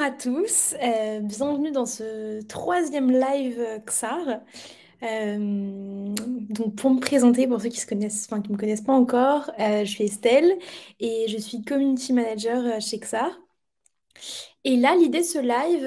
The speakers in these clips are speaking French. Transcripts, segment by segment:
à tous, bienvenue dans ce troisième live XAR. Donc pour me présenter, pour ceux qui se connaissent, enfin qui me connaissent pas encore, je suis Estelle et je suis community manager chez XAR. Et là, l'idée de ce live,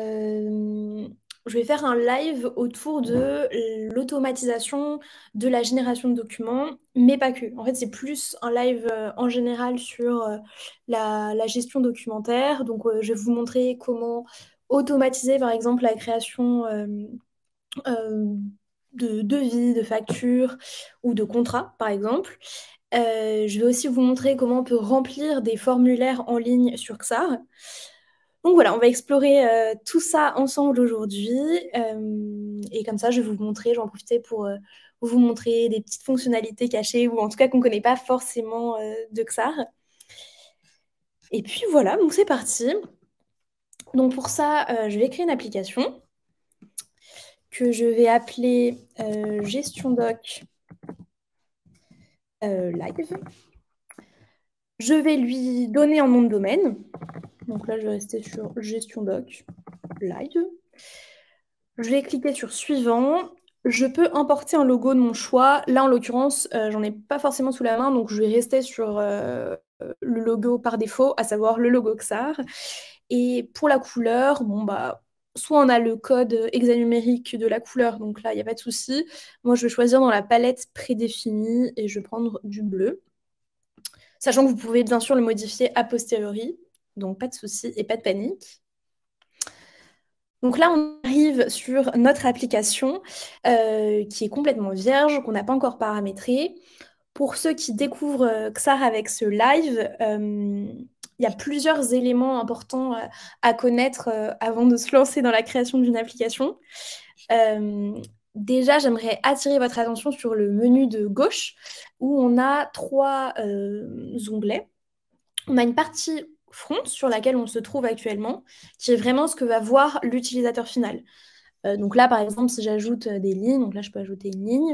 je vais faire un live autour de l'automatisation de la génération de documents, mais pas que. En fait, c'est plus un live en général sur la gestion documentaire. Donc, je vais vous montrer comment automatiser, par exemple, la création euh, de devis, de factures ou de contrats, par exemple. Je vais aussi vous montrer comment on peut remplir des formulaires en ligne sur XAR. Donc voilà, on va explorer tout ça ensemble aujourd'hui. Et comme ça, je vais vous montrer, je vais en profiter pour vous montrer des petites fonctionnalités cachées ou en tout cas qu'on ne connaît pas forcément de XAR. Et puis voilà, donc c'est parti. Donc pour ça, je vais créer une application que je vais appeler Gestion Doc Live. Je vais lui donner un nom de domaine. Donc là, je vais rester sur Gestion Doc Live. Je vais cliquer sur Suivant. Je peux importer un logo de mon choix. Là, en l'occurrence, j'en ai pas forcément sous la main, donc je vais rester sur le logo par défaut, à savoir le logo XAR. Et pour la couleur, bon bah, soit on a le code hexanumérique de la couleur, donc là, il n'y a pas de souci. Moi, je vais choisir dans la palette prédéfinie et je vais prendre du bleu. Sachant que vous pouvez bien sûr le modifier a posteriori, donc pas de souci et pas de panique. Donc là, on arrive sur notre application qui est complètement vierge, qu'on n'a pas encore paramétrée. Pour ceux qui découvrent XAR avec ce live, il y a plusieurs éléments importants à connaître avant de se lancer dans la création d'une application. Euh, Déjà, j'aimerais attirer votre attention sur le menu de gauche où on a trois onglets. On a une partie front sur laquelle on se trouve actuellement, qui est vraiment ce que va voir l'utilisateur final. Donc là, par exemple, si j'ajoute des lignes, donc là, je peux ajouter une ligne,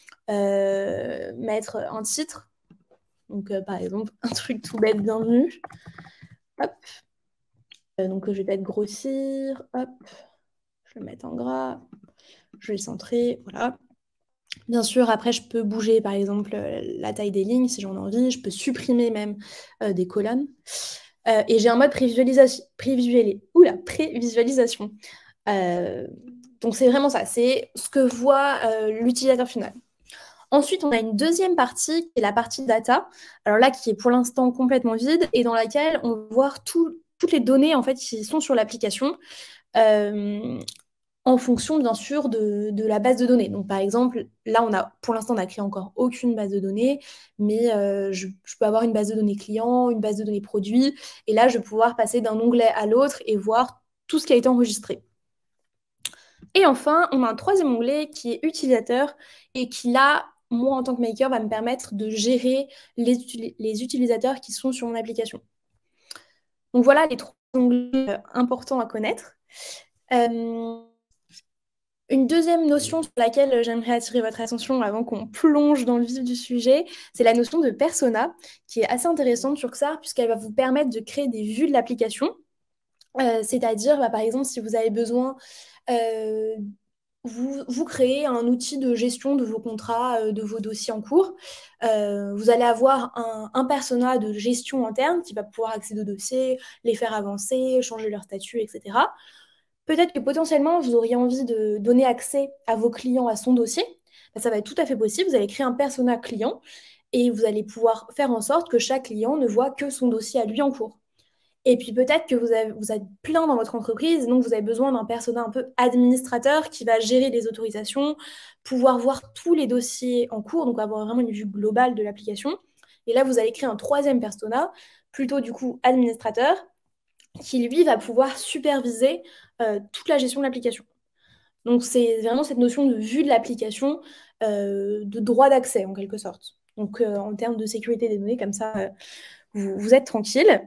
mettre un titre, donc par exemple, un truc tout bête, bienvenue. Hop. Donc je vais peut-être grossir, hop, je vais le mettre en gras, je vais le centrer, voilà. Bien sûr, après, je peux bouger, par exemple, la taille des lignes si j'en ai envie. Je peux supprimer même des colonnes. Et j'ai un mode prévisualisation. Euh, donc, c'est vraiment ça. C'est ce que voit l'utilisateur final. Ensuite, on a une deuxième partie qui est la partie data. Alors là, qui est pour l'instant complètement vide et dans laquelle on va voir toutes les données en fait, qui sont sur l'application. Euh, En fonction, bien sûr, de la base de données. Donc, par exemple, là, pour l'instant, on n'a créé encore aucune base de données, mais je peux avoir une base de données client, une base de données produit, et là, je vais pouvoir passer d'un onglet à l'autre et voir tout ce qui a été enregistré. Et enfin, on a un troisième onglet qui est utilisateur et qui, là, moi, en tant que maker, va me permettre de gérer les utilisateurs qui sont sur mon application. Donc, voilà les trois onglets importants à connaître. Euh, Une deuxième notion sur laquelle j'aimerais attirer votre attention avant qu'on plonge dans le vif du sujet, c'est la notion de persona, qui est assez intéressante sur XAR, puisqu'elle va vous permettre de créer des vues de l'application. C'est-à-dire, bah, par exemple, si vous avez besoin, euh, vous créez un outil de gestion de vos contrats, de vos dossiers en cours. Vous allez avoir un persona de gestion interne qui va pouvoir accéder aux dossiers, les faire avancer, changer leur statut, etc. Peut-être que potentiellement, vous auriez envie de donner accès à vos clients à son dossier. Ben, ça va être tout à fait possible. Vous allez créer un persona client et vous allez pouvoir faire en sorte que chaque client ne voit que son dossier à lui en cours. Et puis peut-être que vous êtes plein dans votre entreprise, donc vous avez besoin d'un persona un peu administrateur qui va gérer les autorisations, pouvoir voir tous les dossiers en cours, donc avoir vraiment une vue globale de l'application. Et là, vous allez créer un troisième persona, plutôt du coup administrateur, qui lui va pouvoir superviser toute la gestion de l'application. Donc c'est vraiment cette notion de vue de l'application, de droit d'accès en quelque sorte. Donc en termes de sécurité des données, comme ça, vous êtes tranquille.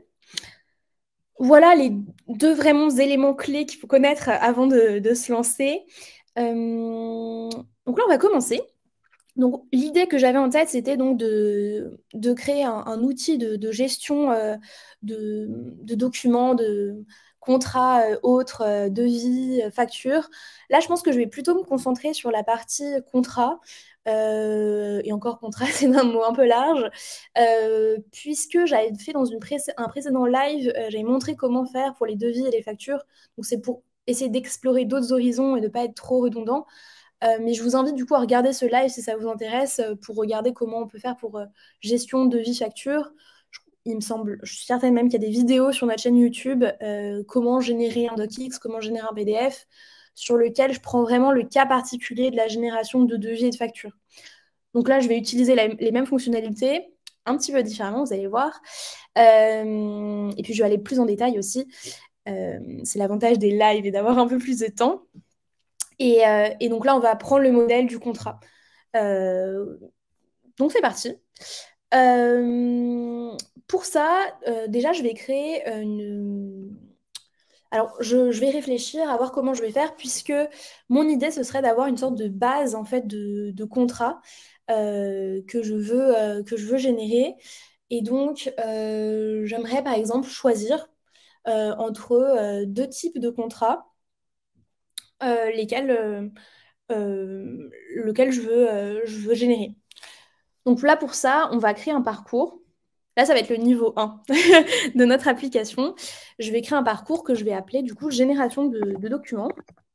Voilà les deux vraiment éléments clés qu'il faut connaître avant de se lancer. Donc là, on va commencer. Donc, l'idée que j'avais en tête, c'était donc de créer un outil de gestion de documents, contrat autre, devis, facture. Là, je pense que je vais plutôt me concentrer sur la partie contrat. Et encore contrat, c'est un mot un peu large, puisque j'avais fait dans un précédent live, j'avais montré comment faire pour les devis et les factures. Donc c'est pour essayer d'explorer d'autres horizons et de ne pas être trop redondant. Mais je vous invite du coup à regarder ce live si ça vous intéresse, pour regarder comment on peut faire pour gestion, devis, facture. Il me semble, je suis certaine même qu'il y a des vidéos sur notre chaîne YouTube, comment générer un docx, comment générer un PDF, sur lequel je prends vraiment le cas particulier de la génération de devis et de factures. Donc là, je vais utiliser les mêmes fonctionnalités, un petit peu différemment, vous allez voir. Et puis, je vais aller plus en détail aussi. C'est l'avantage des lives et d'avoir un peu plus de temps. Et donc là, on va prendre le modèle du contrat. Donc, c'est parti. Pour ça, déjà, je vais créer une... Alors, je vais réfléchir à voir comment je vais faire, puisque mon idée, ce serait d'avoir une sorte de base, en fait, de contrat que je veux générer. Et donc, j'aimerais, par exemple, choisir entre deux types de contrats, lesquels, lequel je veux générer. Donc là, pour ça, on va créer un parcours. Là, ça va être le niveau 1 de notre application. Je vais créer un parcours que je vais appeler du coup génération de documents.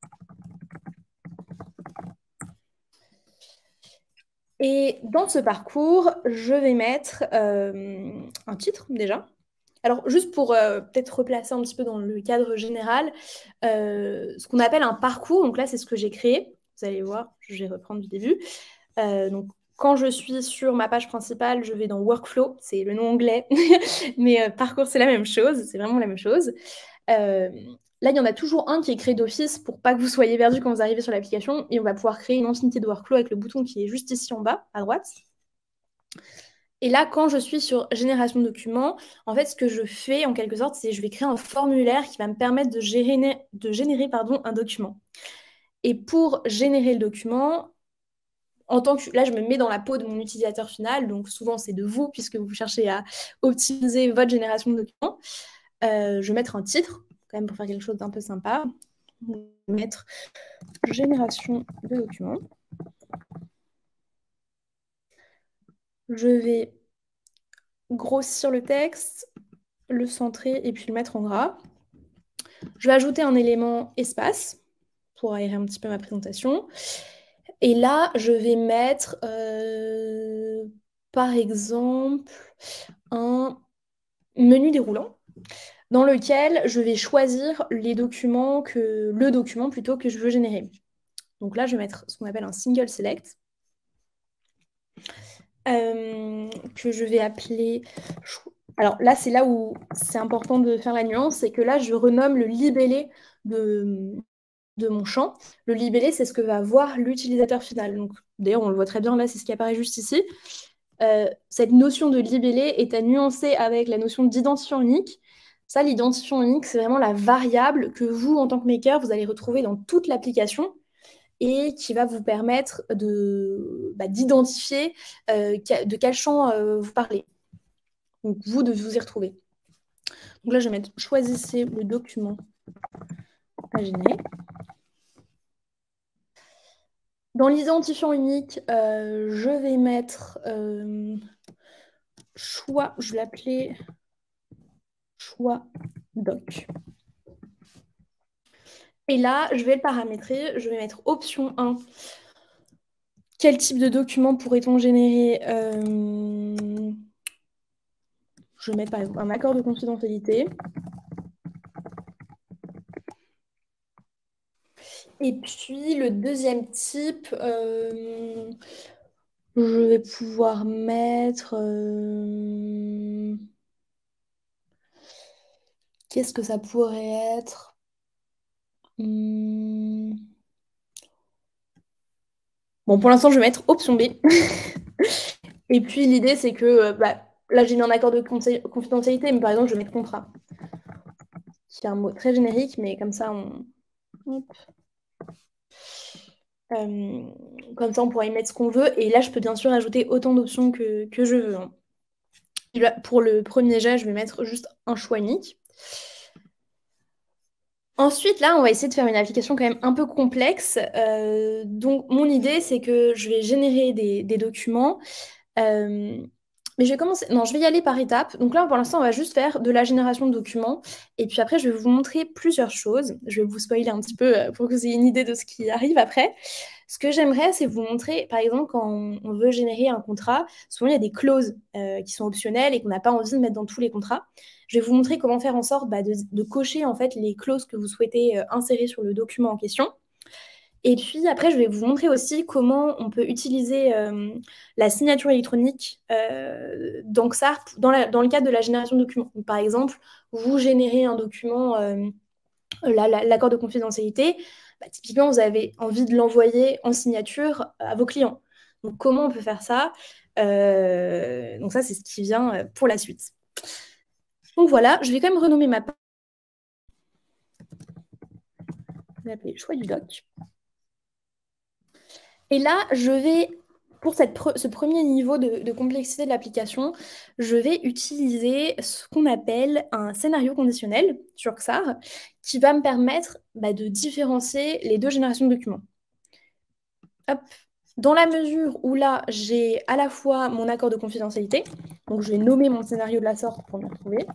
Et dans ce parcours, je vais mettre un titre déjà. Alors, juste pour peut-être replacer un petit peu dans le cadre général, ce qu'on appelle un parcours, donc là, c'est ce que j'ai créé. Vous allez voir, je vais reprendre du début. Donc, quand je suis sur ma page principale, je vais dans Workflow, c'est le nom anglais, mais parcours, c'est la même chose, c'est vraiment la même chose. Là, il y en a toujours un qui est créé d'office pour pas que vous soyez perdu quand vous arrivez sur l'application, et on va pouvoir créer une infinité de workflow avec le bouton qui est juste ici en bas, à droite. Et là, quand je suis sur génération de documents, en fait, ce que je fais en quelque sorte, c'est que je vais créer un formulaire qui va me permettre de générer un document. Et pour générer le document, là, je me mets dans la peau de mon utilisateur final, donc souvent c'est de vous, puisque vous cherchez à optimiser votre génération de documents. Je vais mettre un titre, quand même pour faire quelque chose d'un peu sympa. Je vais mettre génération de documents. Je vais grossir le texte, le centrer et puis le mettre en gras. Je vais ajouter un élément espace pour aérer un petit peu ma présentation. Et là, je vais mettre, par exemple, un menu déroulant dans lequel je vais choisir le document plutôt que je veux générer. Donc là, je vais mettre ce qu'on appelle un single select, que je vais appeler... Alors là, c'est là où c'est important de faire la nuance, c'est que là, je renomme le libellé de mon champ. Le libellé, c'est ce que va voir l'utilisateur final. Donc, d'ailleurs, on le voit très bien là, c'est ce qui apparaît juste ici. Cette notion de libellé est à nuancer avec la notion d'identifiant unique. Ça, l'identifiant unique, c'est vraiment la variable que vous, en tant que maker, vous allez retrouver dans toute l'application et qui va vous permettre d'identifier de quel champ vous parlez. Donc, vous, de vous y retrouver. Donc là, je vais mettre « Choisissez le document à générer ». Dans l'identifiant unique, je vais mettre choix, je vais l'appeler choix doc. Et là, je vais le paramétrer, je vais mettre option 1. Quel type de document pourrait-on générer Je vais mettre par exemple un accord de confidentialité. Et puis le deuxième type, je vais pouvoir mettre... Qu'est-ce que ça pourrait être Bon, pour l'instant, je vais mettre option B. Et puis l'idée, c'est que là, j'ai mis un accord de confidentialité, mais par exemple, je vais mettre contrat. C'est un mot très générique, mais comme ça, comme ça, on pourra y mettre ce qu'on veut. Et là, je peux bien sûr ajouter autant d'options que je veux. Hein. Pour le premier jet, je vais mettre juste un choix unique. Ensuite, là, on va essayer de faire une application quand même un peu complexe. Donc, mon idée, c'est que je vais générer des documents. Euh, mais je vais commencer. Non, je vais y aller par étapes. Donc là, pour l'instant, on va juste faire de la génération de documents. Et puis après, je vais vous montrer plusieurs choses. Je vais vous spoiler un petit peu pour que vous ayez une idée de ce qui arrive après. Ce que j'aimerais, c'est vous montrer, par exemple, quand on veut générer un contrat, souvent il y a des clauses qui sont optionnelles et qu'on n'a pas envie de mettre dans tous les contrats. Je vais vous montrer comment faire en sorte de cocher en fait les clauses que vous souhaitez insérer sur le document en question. Et puis après, je vais vous montrer aussi comment on peut utiliser la signature électronique dans XARP dans le cadre de la génération de documents. Donc, par exemple, vous générez un document, l'accord de confidentialité, bah, typiquement, vous avez envie de l'envoyer en signature à vos clients. Donc, comment on peut faire ça? Donc ça, c'est ce qui vient pour la suite. Donc voilà, je vais quand même renommer ma page. Je vais l'appeler choix du doc. Et là, je vais, pour ce premier niveau de complexité de l'application, je vais utiliser ce qu'on appelle un scénario conditionnel sur XAR qui va me permettre de différencier les deux générations de documents. Hop. Dans la mesure où là, j'ai à la fois mon accord de confidentialité, donc je vais nommer mon scénario de la sorte pour me retrouver.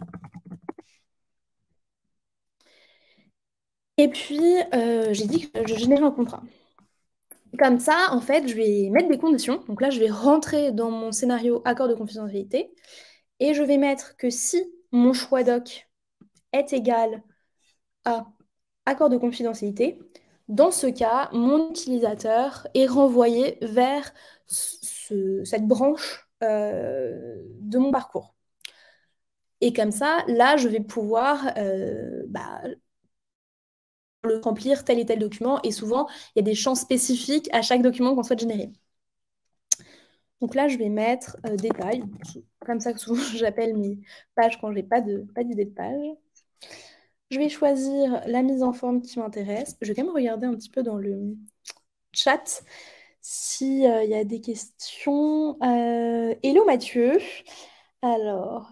Et puis, j'ai dit que je génère un contrat. Comme ça, en fait, je vais mettre des conditions. Donc là, je vais rentrer dans mon scénario accord de confidentialité et je vais mettre que si mon choix doc est égal à accord de confidentialité, dans ce cas, mon utilisateur est renvoyé vers cette branche de mon parcours. Et comme ça, là, je vais pouvoir le remplir tel et tel document. Et souvent, il y a des champs spécifiques à chaque document qu'on souhaite générer. Donc là, je vais mettre détail, comme ça que souvent j'appelle mes pages quand j'ai pas d'idée de page. Je vais choisir la mise en forme qui m'intéresse. Je vais quand même regarder un petit peu dans le chat s'il y a des questions. Hello Mathieu. Alors,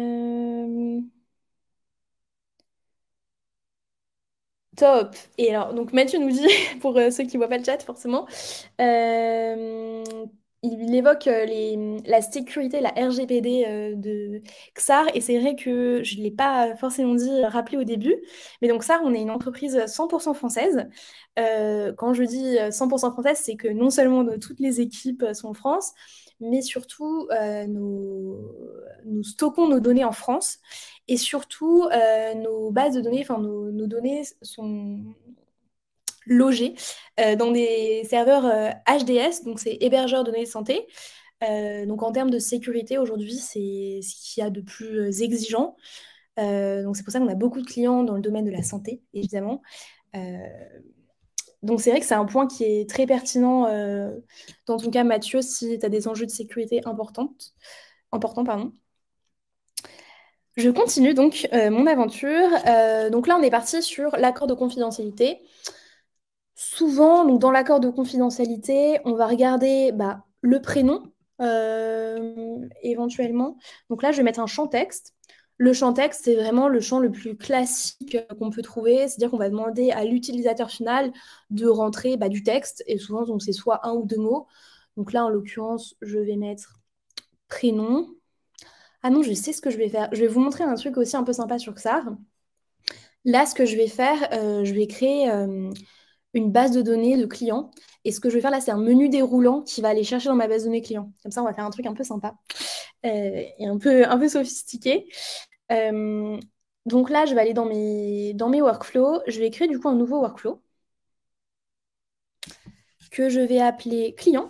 top. Et alors, donc Mathieu nous dit, pour ceux qui ne voient pas le chat forcément, euh, il évoque la sécurité, la RGPD de XAR, et c'est vrai que je ne l'ai pas forcément dit, rappelé au début, mais donc XAR, on est une entreprise 100% française. Quand je dis 100% française, c'est que non seulement toutes les équipes sont en France, mais surtout nous stockons nos données en France, et surtout nos bases de données, enfin nos données sont logées dans des serveurs HDS, donc c'est hébergeurs de données de santé. Donc en termes de sécurité, aujourd'hui, c'est ce qu'il y a de plus exigeant. Donc c'est pour ça qu'on a beaucoup de clients dans le domaine de la santé, évidemment. Euh, donc c'est vrai que c'est un point qui est très pertinent dans ton cas, Mathieu, si tu as des enjeux de sécurité importants, pardon. Je continue donc mon aventure. Donc là, on est parti sur l'accord de confidentialité. Souvent, donc dans l'accord de confidentialité, on va regarder le prénom éventuellement. Donc là, je vais mettre un champ texte. Le champ texte, c'est vraiment le champ le plus classique qu'on peut trouver. C'est-à-dire qu'on va demander à l'utilisateur final de rentrer du texte. Et souvent, donc, c'est soit un ou deux mots. Donc là, en l'occurrence, je vais mettre prénom. Ah non, je sais ce que je vais faire. Je vais vous montrer un truc aussi un peu sympa sur XAR. Là, ce que je vais faire, je vais créer une base de données de clients. Et ce que je vais faire là, c'est un menu déroulant qui va aller chercher dans ma base de données clients. Comme ça, on va faire un truc un peu sympa et un peu sophistiqué. Euh, donc là, je vais aller dans mes workflows. Je vais créer du coup un nouveau workflow que je vais appeler client.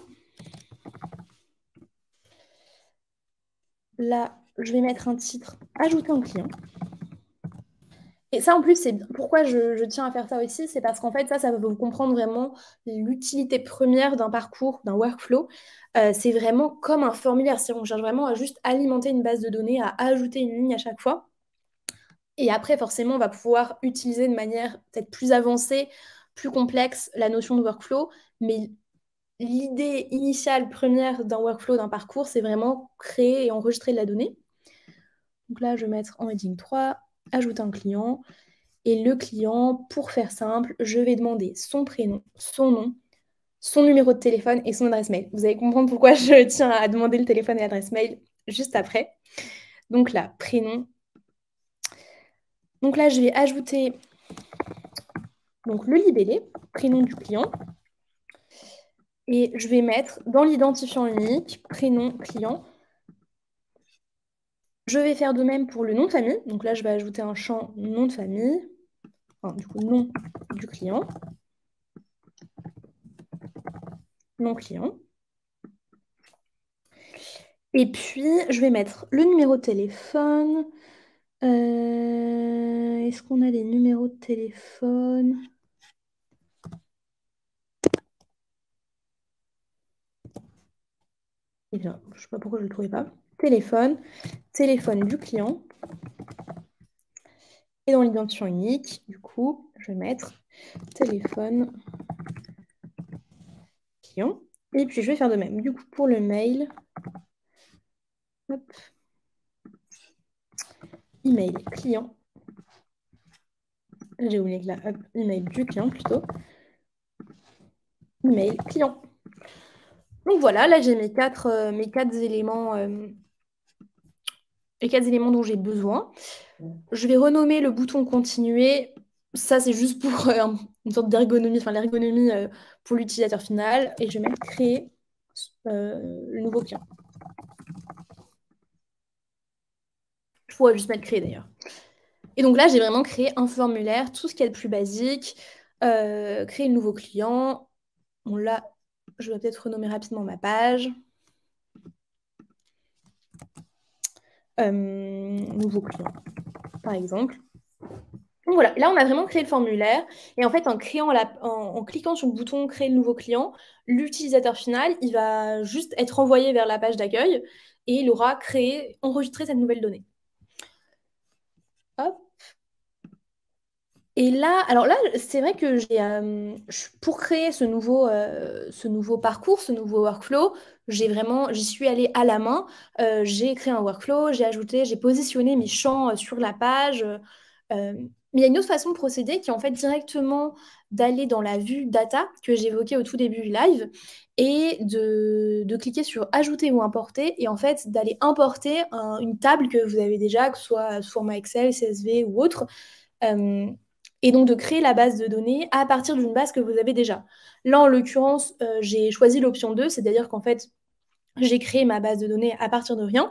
Là, je vais mettre un titre ajouter un client. Et ça, en plus, c'est pourquoi je tiens à faire ça aussi, c'est parce qu'en fait, ça va vous comprendre vraiment l'utilité première d'un parcours, d'un workflow. C'est vraiment comme un formulaire. Si on cherche vraiment à juste alimenter une base de données, à ajouter une ligne à chaque fois. Et après, forcément, on va pouvoir utiliser de manière peut-être plus avancée, plus complexe, la notion de workflow. Mais l'idée initiale première d'un workflow, d'un parcours, c'est vraiment créer et enregistrer de la donnée. Donc là, je vais mettre en heading 3, ajouter un client. Et le client, pour faire simple, je vais demander son prénom, son nom, son numéro de téléphone et son adresse mail. Vous allez comprendre pourquoi je tiens à demander le téléphone et l'adresse mail juste après. Donc là, prénom. Donc là, je vais ajouter donc, le libellé, prénom du client. Et je vais mettre dans l'identifiant unique, prénom client. Je vais faire de même pour le nom de famille. Donc là, je vais ajouter un champ nom de famille. Enfin, du coup, nom du client. Nom client. Et puis, je vais mettre le numéro de téléphone. Est-ce qu'on a les numéros de téléphone? Eh bien, je ne sais pas pourquoi je ne le trouvais pas. Téléphone. Téléphone du client. Et dans l'identifiant unique, du coup, je vais mettre téléphone client. Et puis, je vais faire de même. Du coup, pour le mail, hop, email client. J'ai oublié que là, hop, email du client plutôt. Email client. Donc voilà, là, j'ai mes quatre éléments, les quatre éléments dont j'ai besoin. Je vais renommer le bouton continuer. Ça, c'est juste pour une sorte d'ergonomie, enfin l'ergonomie pour l'utilisateur final. Et je vais mettre créer le nouveau client. Je pourrais juste mettre créer d'ailleurs. Et donc là, j'ai vraiment créé un formulaire, tout ce qu'il y a de plus basique. Créer le nouveau client. Bon, là, je vais peut-être renommer rapidement ma page. Nouveau client, par exemple. Donc voilà, là on a vraiment créé le formulaire et en fait en cliquant sur le bouton créer le nouveau client, l'utilisateur final il va juste être envoyé vers la page d'accueil et il aura enregistré cette nouvelle donnée. Hop. Et là, alors là, c'est vrai que pour créer ce nouveau parcours, ce nouveau workflow, j'y suis allée à la main. J'ai créé un workflow, j'ai positionné mes champs sur la page. Mais il y a une autre façon de procéder qui est en fait directement d'aller dans la vue data que j'évoquais au tout début du live et de cliquer sur ajouter ou importer et en fait d'aller importer une table que vous avez déjà, que ce soit sous format Excel, CSV ou autre. Euh, et donc de créer la base de données à partir d'une base que vous avez déjà. Là, en l'occurrence, j'ai choisi l'option 2, c'est-à-dire qu'en fait, j'ai créé ma base de données à partir de rien.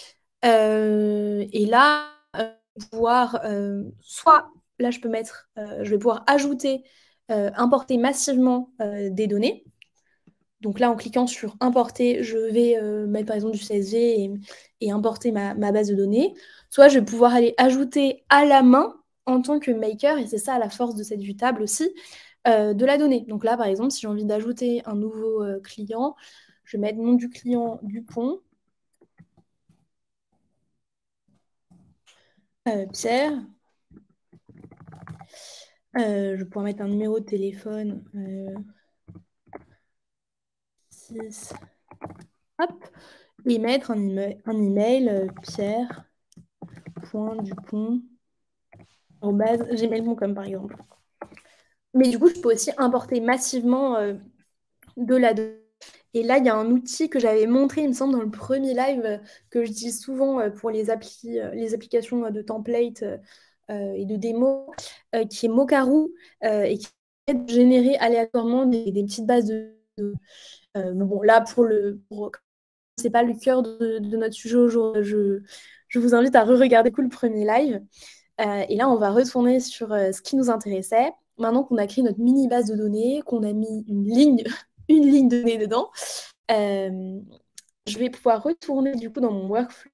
Et là, pouvoir soit, là, je vais pouvoir ajouter, importer massivement des données. Donc là, en cliquant sur importer, je vais mettre par exemple du CSV et importer ma base de données. Soit je vais pouvoir aller ajouter à la main en tant que maker, et c'est ça la force de cette vue table aussi, de la donnée. Donc là, par exemple, si j'ai envie d'ajouter un nouveau client, je vais mettre nom du client Dupont, Pierre. Je vais pouvoir mettre un numéro de téléphone. 6. Hop. Et mettre un email pierre.dupont@gmail.com par exemple. Mais du coup, je peux aussi importer massivement de la donnée. Et là, il y a un outil que j'avais montré, il me semble, dans le premier live que je dis souvent pour les applications de template et de démo, qui est Mokaru et qui permet de générer aléatoirement des petites bases mais bon, là, c'est pas le cœur de notre sujet aujourd'hui. Je vous invite à re-regarder le premier live. Et là, on va retourner sur ce qui nous intéressait. Maintenant qu'on a créé notre mini base de données, qu'on a mis une ligne de données dedans, je vais pouvoir retourner du coup dans mon workflow.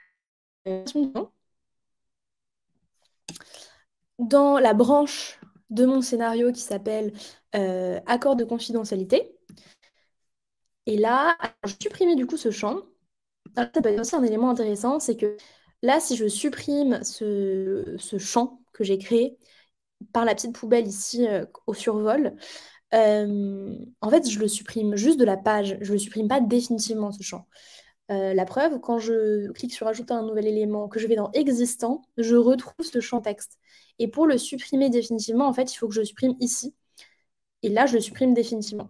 Dans la branche de mon scénario qui s'appelle accord de confidentialité. Et là, je supprimé du coup ce champ. Alors, ça peut être aussi un élément intéressant, c'est que là, si je supprime ce champ que j'ai créé par la petite poubelle ici au survol, en fait, je le supprime juste de la page. Je ne le supprime pas définitivement, ce champ. La preuve, quand je clique sur ajouter un nouvel élément, que je vais dans existant, je retrouve ce champ texte. Et pour le supprimer définitivement, en fait, il faut que je supprime ici. Et là, je le supprime définitivement.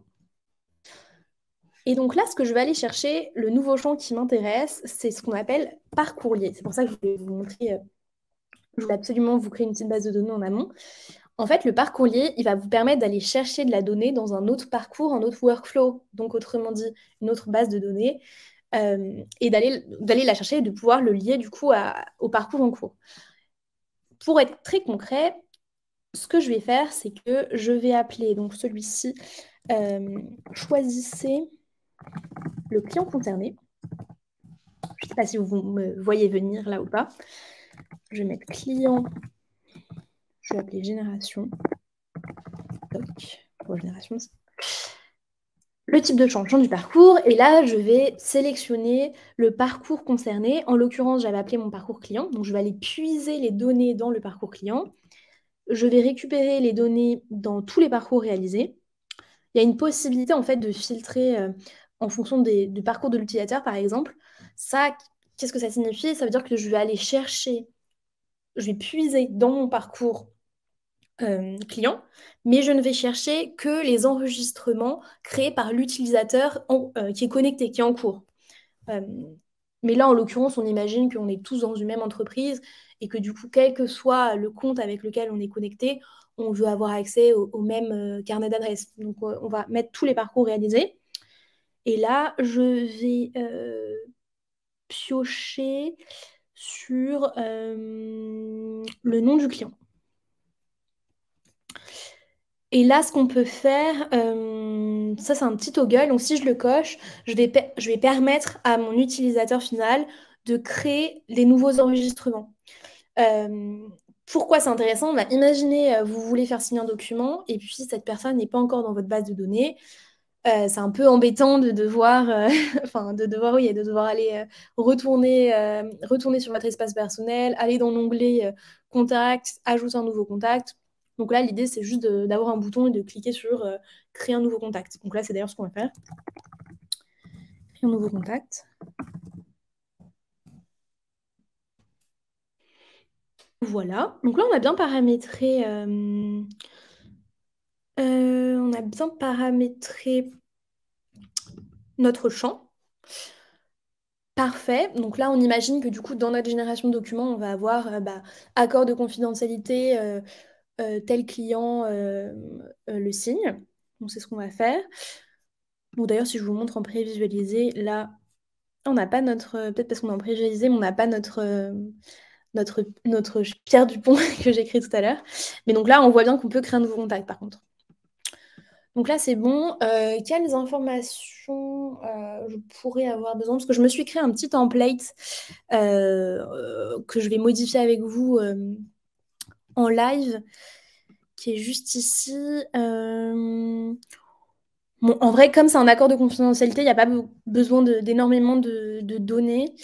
Et donc là, ce que je vais aller chercher, le nouveau champ qui m'intéresse, c'est ce qu'on appelle parcourlier. C'est pour ça que je voulais vous montrer, je voulais absolument vous créer une petite base de données en amont. En fait, le parcourlier, il va vous permettre d'aller chercher de la donnée dans un autre parcours, un autre workflow, donc autrement dit, une autre base de données, et d'aller la chercher et de pouvoir le lier du coup au parcours en cours. Pour être très concret, ce que je vais faire, c'est que je vais appeler donc celui-ci, choisissez le client concerné. Je ne sais pas si vous me voyez venir là ou pas. Je vais mettre client, je vais appeler génération. Pour génération, le type de champ du parcours. Et là, je vais sélectionner le parcours concerné. En l'occurrence, j'avais appelé mon parcours client. Donc, je vais aller puiser les données dans le parcours client. Je vais récupérer les données dans tous les parcours réalisés. Il y a une possibilité, en fait, de filtrer en fonction du parcours de l'utilisateur, par exemple. Ça, qu'est-ce que ça signifie? Ça veut dire que je vais aller chercher, je vais puiser dans mon parcours client, mais je ne vais chercher que les enregistrements créés par l'utilisateur qui est connecté, qui est en cours. Euh, mais là, en l'occurrence, on imagine qu'on est tous dans une même entreprise et que du coup, quel que soit le compte avec lequel on est connecté, on veut avoir accès au même carnet d'adresses. Donc, on va mettre tous les parcours réalisés. Et là, je vais piocher sur le nom du client. Et là, ce qu'on peut faire, ça c'est un petit toggle. Donc si je le coche, je vais permettre à mon utilisateur final de créer des nouveaux enregistrements. Euh, Pourquoi c'est intéressant? Bah, imaginez, vous voulez faire signer un document et puis cette personne n'est pas encore dans votre base de données. C'est un peu embêtant de devoir, enfin, oui, de devoir aller retourner sur votre espace personnel, aller dans l'onglet Contact, ajouter un nouveau contact. Donc là, l'idée, c'est juste d'avoir un bouton et de cliquer sur créer un nouveau contact. Donc là, c'est d'ailleurs ce qu'on va faire. Créer un nouveau contact. Voilà. Donc là, on a bien paramétré, notre champ. Parfait. Donc là, on imagine que du coup, dans notre génération de documents, on va avoir accord de confidentialité, tel client le signe. Donc c'est ce qu'on va faire. Donc d'ailleurs, si je vous montre en prévisualisé, là, on n'a pas notre... Peut-être parce qu'on est en prévisualisé, mais on n'a pas notre Pierre Dupont que j'ai écrit tout à l'heure. Mais donc là, on voit bien qu'on peut créer un nouveau contact, par contre. Donc là, c'est bon. Quelles informations je pourrais avoir besoin? Parce que je me suis créé un petit template que je vais modifier avec vous en live, qui est juste ici. Bon, en vrai, comme c'est un accord de confidentialité, il n'y a pas besoin d'énormément de données.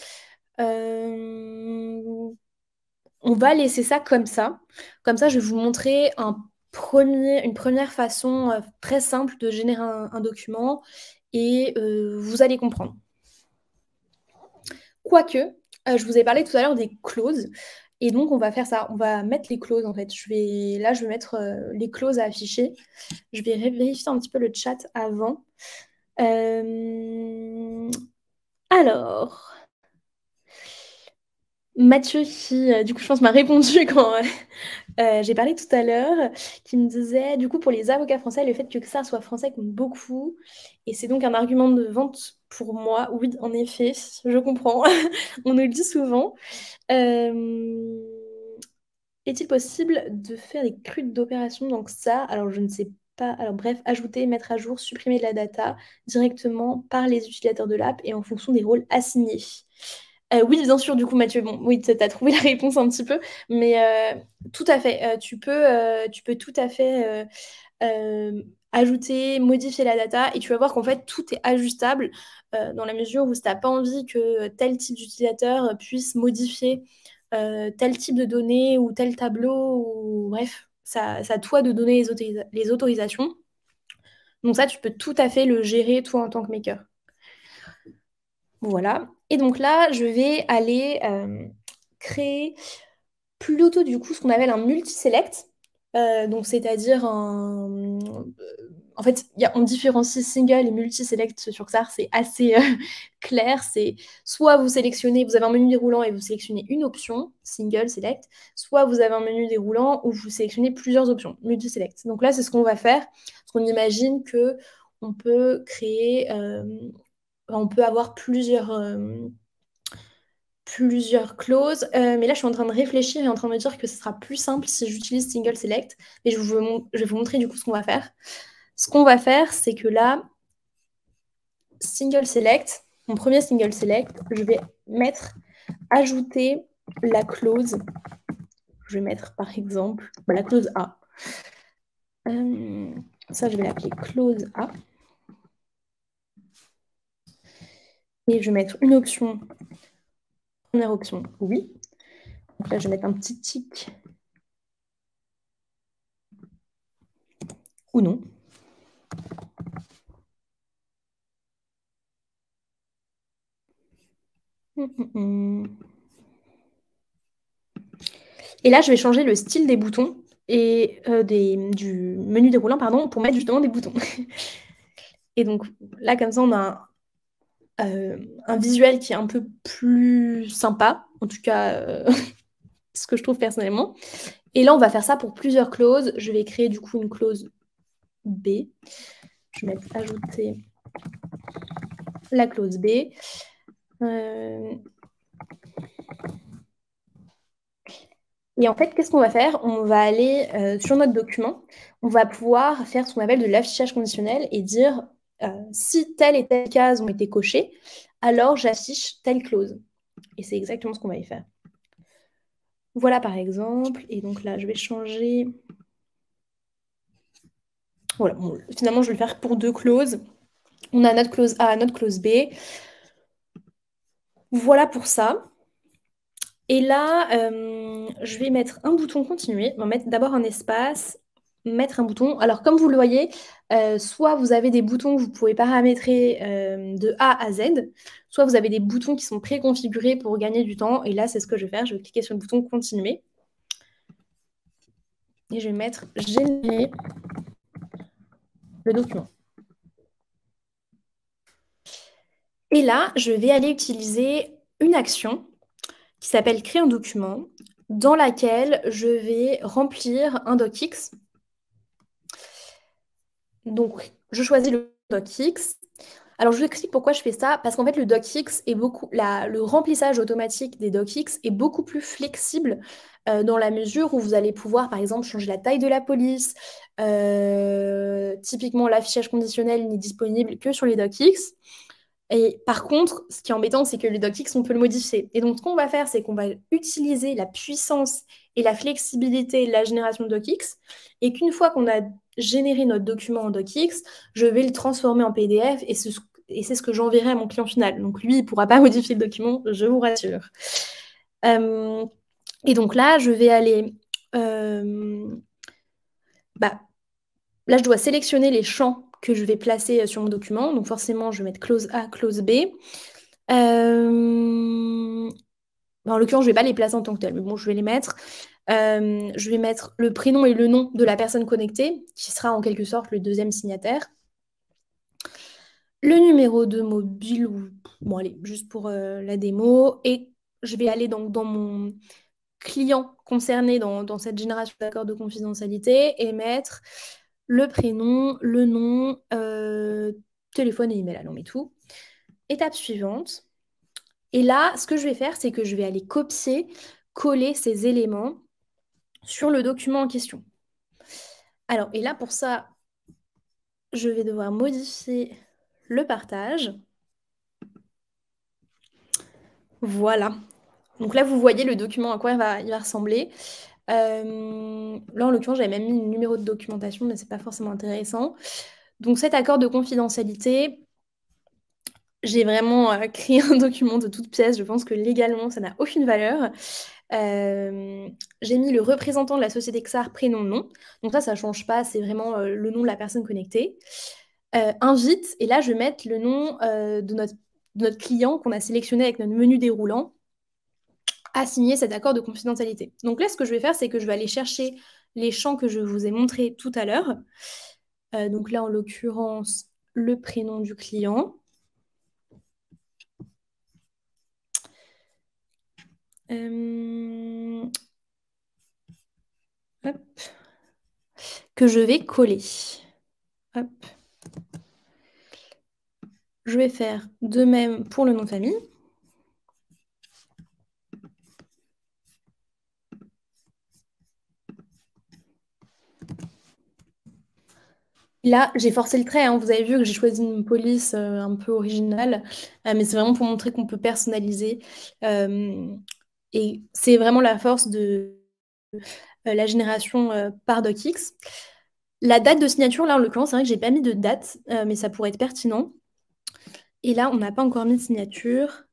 Euh, On va laisser ça comme ça. Comme ça, je vais vous montrer une première façon très simple de générer un document et vous allez comprendre. Quoique, je vous ai parlé tout à l'heure des clauses. Et donc, on va faire ça. On va mettre les clauses, en fait. Là, je vais mettre les clauses à afficher. Je vais vérifier un petit peu le chat avant. Alors, Mathieu qui, du coup, je pense, m'a répondu quand j'ai parlé tout à l'heure, qui me disait, du coup, pour les avocats français, le fait que ça soit français compte beaucoup. Et c'est donc un argument de vente pour moi. Oui, en effet, je comprends. On nous le dit souvent. Euh, Est-il possible de faire des crudes d'opération? Donc ça, alors je ne sais pas. Alors bref, ajouter, mettre à jour, supprimer de la data directement par les utilisateurs de l'app et en fonction des rôles assignés. Oui, bien sûr, du coup, Mathieu, bon, oui, tu as trouvé la réponse un petit peu, mais tout à fait. Tu peux tout à fait ajouter, modifier la data et tu vas voir qu'en fait, tout est ajustable dans la mesure où si tu n'as pas envie que tel type d'utilisateur puisse modifier tel type de données ou tel tableau, ou bref, c'est à toi de donner les autorisations. Donc ça, tu peux tout à fait le gérer toi en tant que maker. Voilà. Et donc là, je vais aller créer plutôt du coup ce qu'on appelle un multi-select. Donc c'est-à-dire un... En fait, on différencie single et multi-select sur XAR, c'est assez clair. C'est soit vous sélectionnez, vous avez un menu déroulant et vous sélectionnez une option, single select, soit vous avez un menu déroulant où vous sélectionnez plusieurs options, multi-select. Donc là, c'est ce qu'on va faire, parce qu'on imagine que on peut créer, on peut avoir plusieurs clauses, mais là je suis en train de réfléchir et en train de me dire que ce sera plus simple si j'utilise single select. Et je vais vous montrer du coup ce qu'on va faire. Ce qu'on va faire, c'est que là, single select, mon premier single select, je vais mettre ajouter la clause. Je vais mettre par exemple la clause A. Ça, je vais l'appeler clause A. Et je vais mettre une option. Première option, oui. Donc là, je vais mettre un petit tic. Ou non. Et là, je vais changer le style des boutons et du menu déroulant, pardon, pour mettre justement des boutons. Et donc là, comme ça, on a un visuel qui est un peu plus sympa, en tout cas, ce que je trouve personnellement. Et là, on va faire ça pour plusieurs clauses. Je vais créer du coup une clause B. Je vais mettre ajouter la clause B. Et en fait, qu'est-ce qu'on va faire? On va aller sur notre document, on va pouvoir faire ce qu'on appelle de l'affichage conditionnel et dire si telle et telle case ont été cochées, alors j'affiche telle clause. Et c'est exactement ce qu'on va y faire. Voilà par exemple, et donc là je vais changer. Voilà, bon, finalement je vais le faire pour deux clauses. On a notre clause A, notre clause B. Voilà pour ça. Et là, je vais mettre un bouton continuer. On va mettre d'abord un espace, mettre un bouton. Alors, comme vous le voyez, soit vous avez des boutons que vous pouvez paramétrer de A à Z, soit vous avez des boutons qui sont préconfigurés pour gagner du temps. Et là, c'est ce que je vais faire. Je vais cliquer sur le bouton continuer. Et je vais mettre générer le document. Et là, je vais aller utiliser une action qui s'appelle créer un document dans laquelle je vais remplir un docx. Donc, je choisis le docx. Alors, je vous explique pourquoi je fais ça. Parce qu'en fait, le docx est le remplissage automatique des docx est beaucoup plus flexible dans la mesure où vous allez pouvoir, par exemple, changer la taille de la police. Typiquement, l'affichage conditionnel n'est disponible que sur les docx. Et par contre, ce qui est embêtant, c'est que le docx, on peut le modifier. Et donc, ce qu'on va faire, c'est qu'on va utiliser la puissance et la flexibilité de la génération de docx. Et qu'une fois qu'on a généré notre document en docx, je vais le transformer en PDF et c'est ce que j'enverrai à mon client final. Donc, lui, il ne pourra pas modifier le document, je vous rassure. Et donc là, je vais aller... là, je dois sélectionner les champs que je vais placer sur mon document. Donc forcément, je vais mettre clause A, clause B. En l'occurrence, je ne vais pas les placer en tant que tels, mais bon, je vais les mettre. Je vais mettre le prénom et le nom de la personne connectée, qui sera en quelque sorte le deuxième signataire. Le numéro de mobile, bon, allez, juste pour la démo. Et je vais aller donc dans mon client concerné dans cette génération d'accords de confidentialité et mettre le prénom, le nom, téléphone et email. Allons, on met tout. Étape suivante. Et là, ce que je vais faire, c'est que je vais aller copier, coller ces éléments sur le document en question. Alors, et là, pour ça, je vais devoir modifier le partage. Voilà. Donc là, vous voyez le document à quoi il va ressembler. Là, en l'occurrence, j'avais même mis le numéro de documentation, mais ce n'est pas forcément intéressant. Donc cet accord de confidentialité, j'ai vraiment créé un document de toute pièce. Je pense que légalement, ça n'a aucune valeur. J'ai mis le représentant de la société XAR, prénom, nom. Donc ça ne change pas, c'est vraiment le nom de la personne connectée. Invite, et là, je vais mettre le nom de notre de notre client qu'on a sélectionné avec notre menu déroulant à signer cet accord de confidentialité. Donc là, ce que je vais faire, c'est que je vais aller chercher les champs que je vous ai montrés tout à l'heure. Donc là, en l'occurrence, le prénom du client. Hop, que je vais coller. Hop. Je vais faire de même pour le nom de famille. Là, j'ai forcé le trait, hein. Vous avez vu que j'ai choisi une police un peu originale, mais c'est vraiment pour montrer qu'on peut personnaliser. Et c'est vraiment la force de la génération par DocX. La date de signature, là, en l'occurrence, c'est vrai que j'ai pas mis de date, mais ça pourrait être pertinent. Et là, on n'a pas encore mis de signature.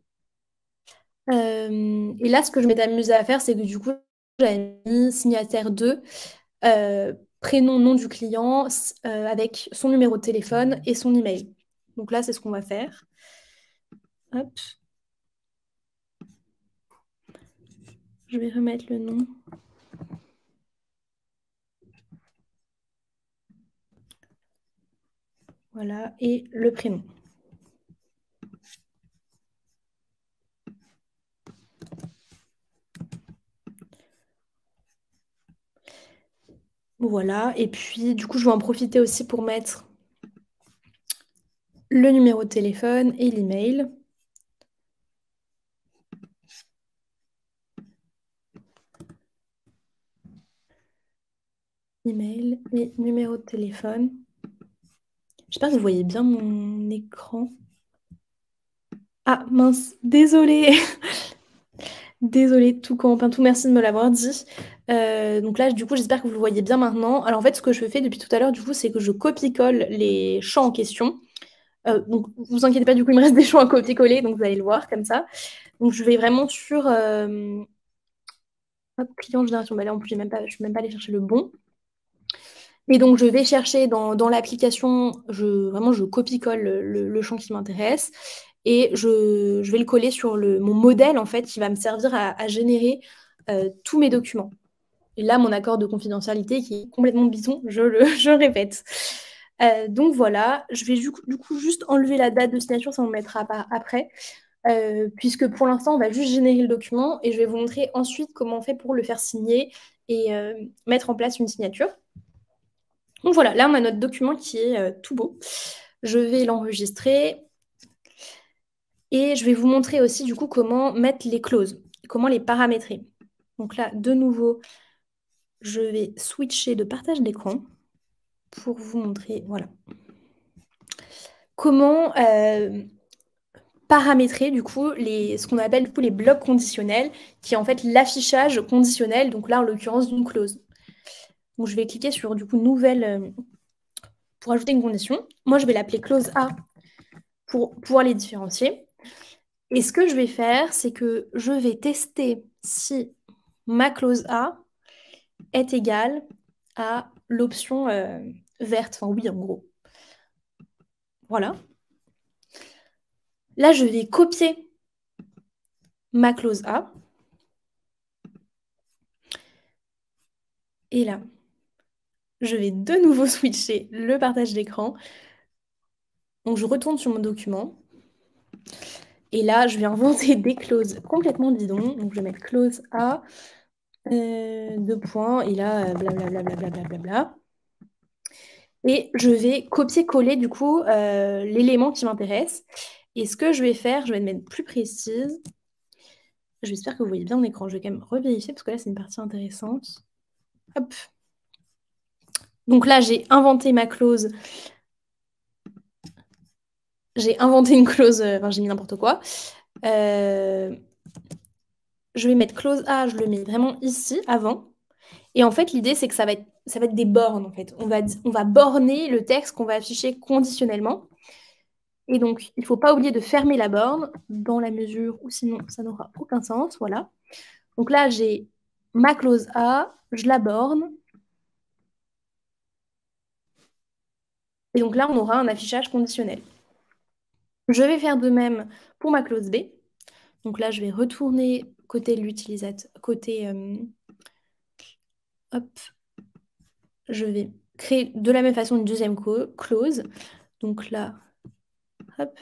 Et là, ce que je m'étais amusée à faire, c'est que du coup, j'avais mis signataire 2, prénom, nom du client, avec son numéro de téléphone et son email. Donc là, c'est ce qu'on va faire. Hop. Je vais remettre le nom. Voilà, et le prénom. Voilà, et puis du coup, je vais en profiter aussi pour mettre le numéro de téléphone et l'email. Email et numéro de téléphone. J'espère que vous voyez bien mon écran. Ah mince, désolée. Désolée, tout tout merci de me l'avoir dit. Donc là, du coup, j'espère que vous le voyez bien maintenant. Alors en fait, ce que je fais depuis tout à l'heure, du coup, c'est que je copie-colle les champs en question. Donc vous inquiétez pas, du coup, il me reste des champs à copier-coller, donc vous allez le voir comme ça. Donc je vais vraiment sur hop, client génération. Bah là, en plus, je suis même pas allée chercher le bon. Et donc je vais chercher dans l'application, vraiment je copie-colle le champ qui m'intéresse et je vais le coller sur mon modèle en fait qui va me servir à générer tous mes documents. Et là, mon accord de confidentialité qui est complètement bidon, je le répète. Donc voilà, je vais du coup juste enlever la date de signature, ça on mettra après, puisque pour l'instant, on va juste générer le document et je vais vous montrer ensuite comment on fait pour le faire signer et mettre en place une signature. Donc voilà, là on a notre document qui est tout beau. Je vais l'enregistrer et je vais vous montrer aussi du coup comment mettre les clauses, comment les paramétrer. Donc là, de nouveau, je vais switcher de partage d'écran pour vous montrer, voilà, comment paramétrer du coup ce qu'on appelle du coup les blocs conditionnels, qui est en fait l'affichage conditionnel, donc là en l'occurrence d'une clause. Donc je vais cliquer sur du coup nouvelle pour ajouter une condition. Moi je vais l'appeler clause A pour pouvoir les différencier. Et ce que je vais faire, c'est que je vais tester si ma clause A est égale à l'option verte. Enfin oui, en gros. Voilà. Là, je vais copier ma clause A. Et là, je vais de nouveau switcher le partage d'écran. Donc, je retourne sur mon document. Et là, je vais inventer des clauses complètement bidons. Donc, je vais mettre clause A, deux points, et là, blablabla. Bla. Et je vais copier-coller, du coup, l'élément qui m'intéresse. Et ce que je vais faire, je vais mettre plus précise. J'espère que vous voyez bien mon écran. Je vais quand même revérifier parce que là, c'est une partie intéressante. Hop. Donc là, j'ai inventé ma clause. J'ai inventé une clause, enfin j'ai mis n'importe quoi. Je vais mettre clause A, je le mets vraiment ici, avant. Et en fait, l'idée, c'est que ça va être des bornes, en fait. On va borner le texte qu'on va afficher conditionnellement. Et donc, il ne faut pas oublier de fermer la borne dans la mesure où sinon, ça n'aura aucun sens. Voilà. Donc là, j'ai ma clause A, je la borne. Et donc là, on aura un affichage conditionnel. Je vais faire de même pour ma clause B. Donc là, je vais retourner côté de l'utilisateur, côté, hop, je vais créer de la même façon une deuxième clause. Donc là, hop,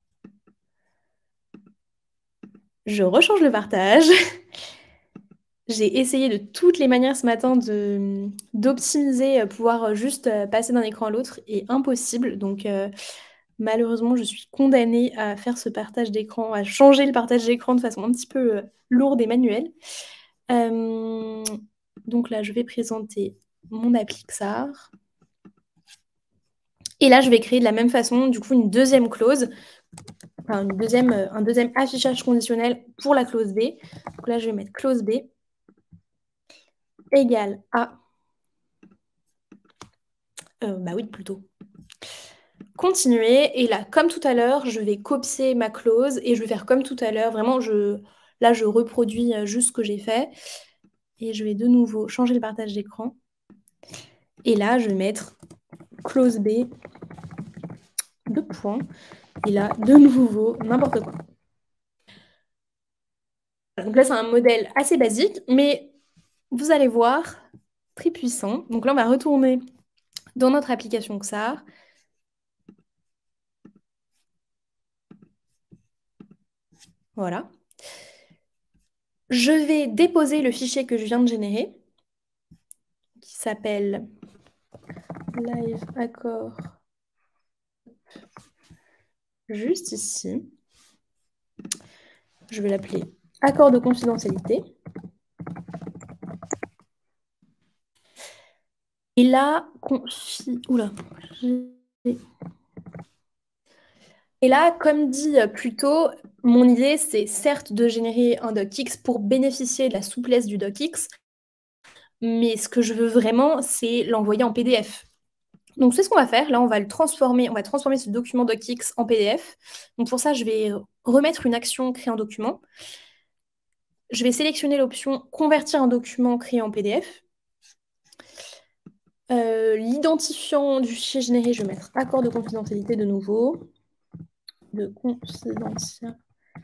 je rechange le partage. J'ai essayé de toutes les manières ce matin d'optimiser, pouvoir juste passer d'un écran à l'autre et impossible. Donc malheureusement, je suis condamnée à faire ce partage d'écran, à changer le partage d'écran de façon un petit peu lourde et manuelle. Donc là, je vais présenter mon appli XAR. Et là, je vais créer de la même façon, du coup, une deuxième clause, enfin, un deuxième affichage conditionnel pour la clause B. Donc là, je vais mettre clause B égale à... bah oui, plutôt. Continuer. Et là, comme tout à l'heure, je vais copier ma clause et je vais faire comme tout à l'heure. Vraiment, là, je reproduis juste ce que j'ai fait. Et je vais de nouveau changer le partage d'écran. Et là, je vais mettre clause B, 2 points. Et là, de nouveau, n'importe quoi. Donc là, c'est un modèle assez basique, mais vous allez voir, très puissant. Donc là, on va retourner dans notre application XAR. Voilà. Je vais déposer le fichier que je viens de générer, qui s'appelle live accord, juste ici. Je vais l'appeler accord de confidentialité. Et là, Et là, comme dit plus tôt, mon idée, c'est certes de générer un docx pour bénéficier de la souplesse du docx, mais ce que je veux vraiment, c'est l'envoyer en PDF. Donc, c'est ce qu'on va faire. Là, on va transformer ce document docx en PDF. Donc, pour ça, je vais remettre une action créer un document. Je vais sélectionner l'option convertir un document créé en PDF. L'identifiant du fichier généré, je vais mettre accord de confidentialité de nouveau. De confidentialité.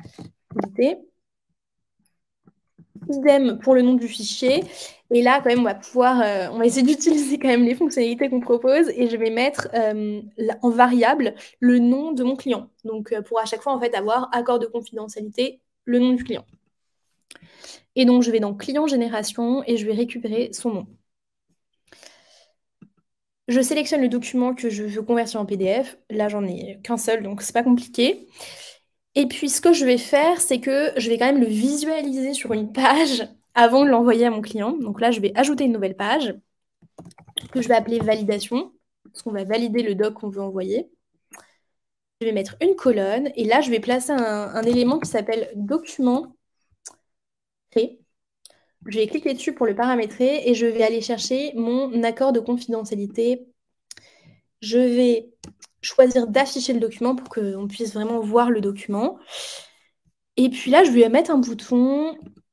Idem pour le nom du fichier. Et là, quand même, on va essayer d'utiliser quand même les fonctionnalités qu'on propose et je vais mettre en variable le nom de mon client. Donc, pour à chaque fois, en fait, avoir accord de confidentialité, le nom du client. Et donc, je vais dans client génération et je vais récupérer son nom. Je sélectionne le document que je veux convertir en PDF. Là, j'en ai qu'un seul, donc c'est pas compliqué. Et puis, ce que je vais faire, c'est que je vais quand même le visualiser sur une page avant de l'envoyer à mon client. Donc là, je vais ajouter une nouvelle page que je vais appeler validation, parce qu'on va valider le doc qu'on veut envoyer. Je vais mettre une colonne, et là, je vais placer un élément qui s'appelle document créé. Je vais cliquer dessus pour le paramétrer, et je vais aller chercher mon accord de confidentialité. Je vais choisir d'afficher le document pour qu'on puisse vraiment voir le document. Et puis là, je vais mettre un bouton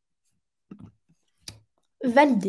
valider.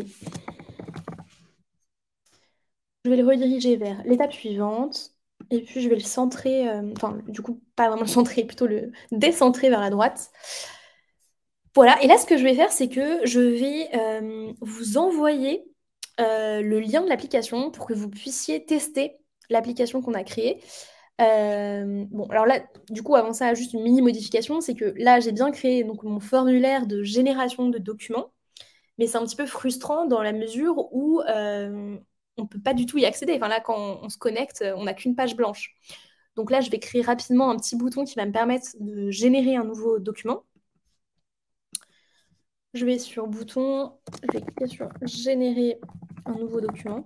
Je vais le rediriger vers l'étape suivante. Et puis, je vais le centrer, enfin, du coup, pas vraiment le centrer, plutôt le décentrer vers la droite. Voilà, et là, ce que je vais faire, c'est que je vais vous envoyer le lien de l'application pour que vous puissiez tester l'application qu'on a créée. Bon, alors là, du coup, avant ça, juste une mini modification, c'est que là, j'ai bien créé donc, mon formulaire de génération de documents, mais c'est un petit peu frustrant dans la mesure où on ne peut pas du tout y accéder. Enfin là, quand on se connecte, on n'a qu'une page blanche. Donc là, je vais créer rapidement un petit bouton qui va me permettre de générer un nouveau document. Je vais sur bouton, je vais cliquer sur générer un nouveau document.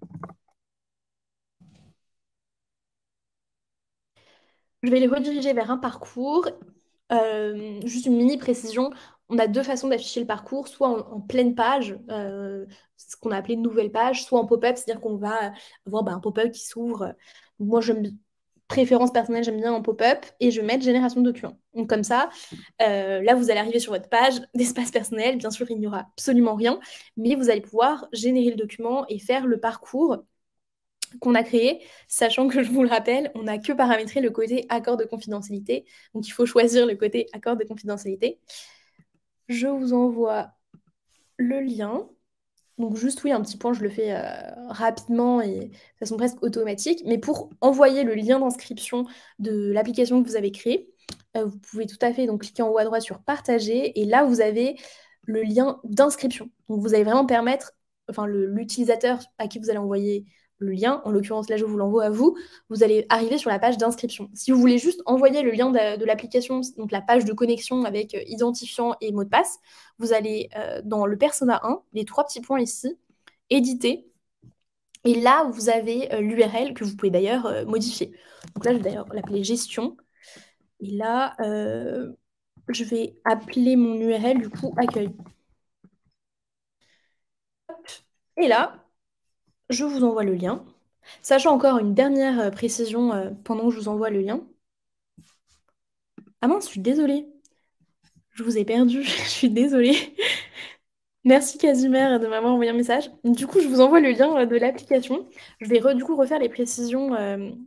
Je vais les rediriger vers un parcours. Juste une mini précision, on a deux façons d'afficher le parcours, soit en pleine page, ce qu'on a appelé nouvelle page, soit en pop-up, c'est-à-dire qu'on va avoir un pop-up qui s'ouvre. Moi, préférence personnelle, j'aime bien en pop-up et je vais mettre génération de documents. Donc comme ça, là, vous allez arriver sur votre page d'espace personnel. Bien sûr, il n'y aura absolument rien, mais vous allez pouvoir générer le document et faire le parcours qu'on a créé, sachant que je vous le rappelle, on n'a que paramétré le côté accord de confidentialité. Donc il faut choisir le côté accord de confidentialité. Je vous envoie le lien. Donc juste oui, un petit point, je le fais rapidement et de façon presque automatique. Mais pour envoyer le lien d'inscription de l'application que vous avez créée, vous pouvez tout à fait donc cliquer en haut à droite sur partager et là vous avez le lien d'inscription. Donc vous allez vraiment permettre, enfin l'utilisateur à qui vous allez envoyer le lien, en l'occurrence là je vous l'envoie à vous, vous allez arriver sur la page d'inscription. Si vous voulez juste envoyer le lien de l'application, donc la page de connexion avec identifiant et mot de passe, vous allez dans le persona 1, les 3 petits points ici, éditer. Et là, vous avez l'URL que vous pouvez d'ailleurs modifier. Donc là, je vais d'ailleurs l'appeler gestion. Et là, je vais appeler mon URL du coup accueil. Et là, je vous envoie le lien. Sachant encore une dernière précision pendant que je vous envoie le lien. Ah mince, je suis désolée. Je vous ai perdu, je suis désolée. Merci Casimir de m'avoir envoyé un message. Du coup, je vous envoie le lien de l'application. Je vais du coup refaire les précisions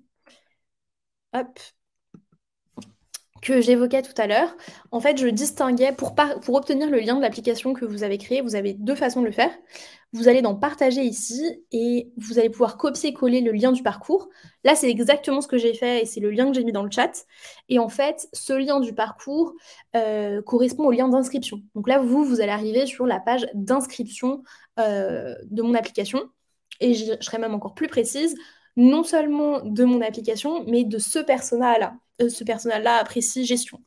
hop, que j'évoquais tout à l'heure. En fait, je distinguais, pour obtenir le lien de l'application que vous avez créée, vous avez deux façons de le faire. Vous allez dans Partager ici et vous allez pouvoir copier-coller le lien du parcours. Là, c'est exactement ce que j'ai fait et c'est le lien que j'ai mis dans le chat. Et en fait, ce lien du parcours correspond au lien d'inscription. Donc là, vous allez arriver sur la page d'inscription de mon application. Et je serai même encore plus précise, non seulement de mon application, mais de ce persona-là. Ce persona-là précis gestion.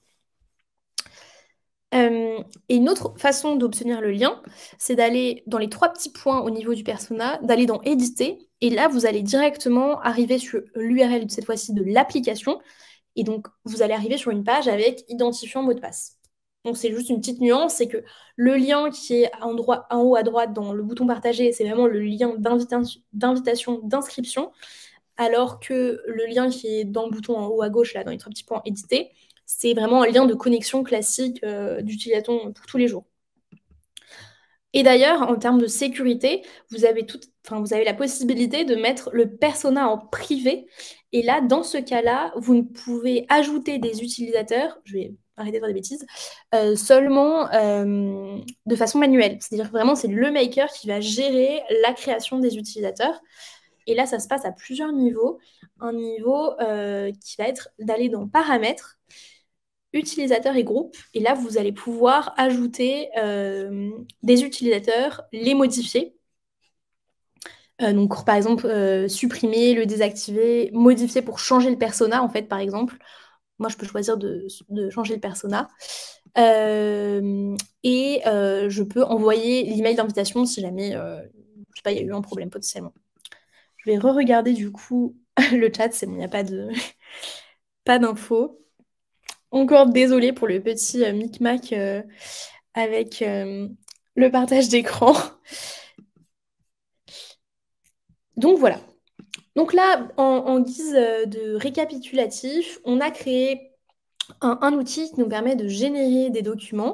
Et une autre façon d'obtenir le lien, c'est d'aller dans les 3 petits points au niveau du persona, d'aller dans éditer, et là vous allez directement arriver sur l'URL cette fois-ci de l'application, et donc vous allez arriver sur une page avec identifiant mot de passe. Donc c'est juste une petite nuance, c'est que le lien qui est en haut à droite dans le bouton partager, c'est vraiment le lien d'invitation, d'inscription, alors que le lien qui est dans le bouton en haut à gauche, là, dans les 3 petits points éditer, c'est vraiment un lien de connexion classique d'utilisation pour tous les jours. Et d'ailleurs, en termes de sécurité, vous avez la possibilité de mettre le persona en privé. Et là, dans ce cas-là, vous ne pouvez ajouter des utilisateurs, je vais arrêter de faire des bêtises, seulement de façon manuelle. C'est-à-dire que vraiment, c'est le maker qui va gérer la création des utilisateurs. Et là, ça se passe à plusieurs niveaux. Un niveau qui va être d'aller dans Paramètres, Utilisateurs et groupes. Et là, vous allez pouvoir ajouter des utilisateurs, les modifier. Donc, par exemple, supprimer, le désactiver, modifier pour changer le persona, en fait, par exemple. Moi, je peux choisir de changer le persona. Et je peux envoyer l'email d'invitation si jamais, je sais pas, il y a eu un problème potentiellement. Je vais re-regarder du coup le chat, c'est bon, il n'y a pas de pas d'infos. Encore désolée pour le petit micmac avec le partage d'écran. Donc voilà. Donc là, en guise de récapitulatif, on a créé un outil qui nous permet de générer des documents.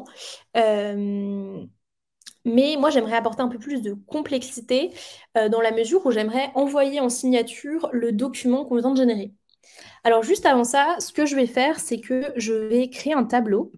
Mais moi, j'aimerais apporter un peu plus de complexité dans la mesure où j'aimerais envoyer en signature le document qu'on vient de générer. Alors juste avant ça, ce que je vais faire, c'est que je vais créer un tableau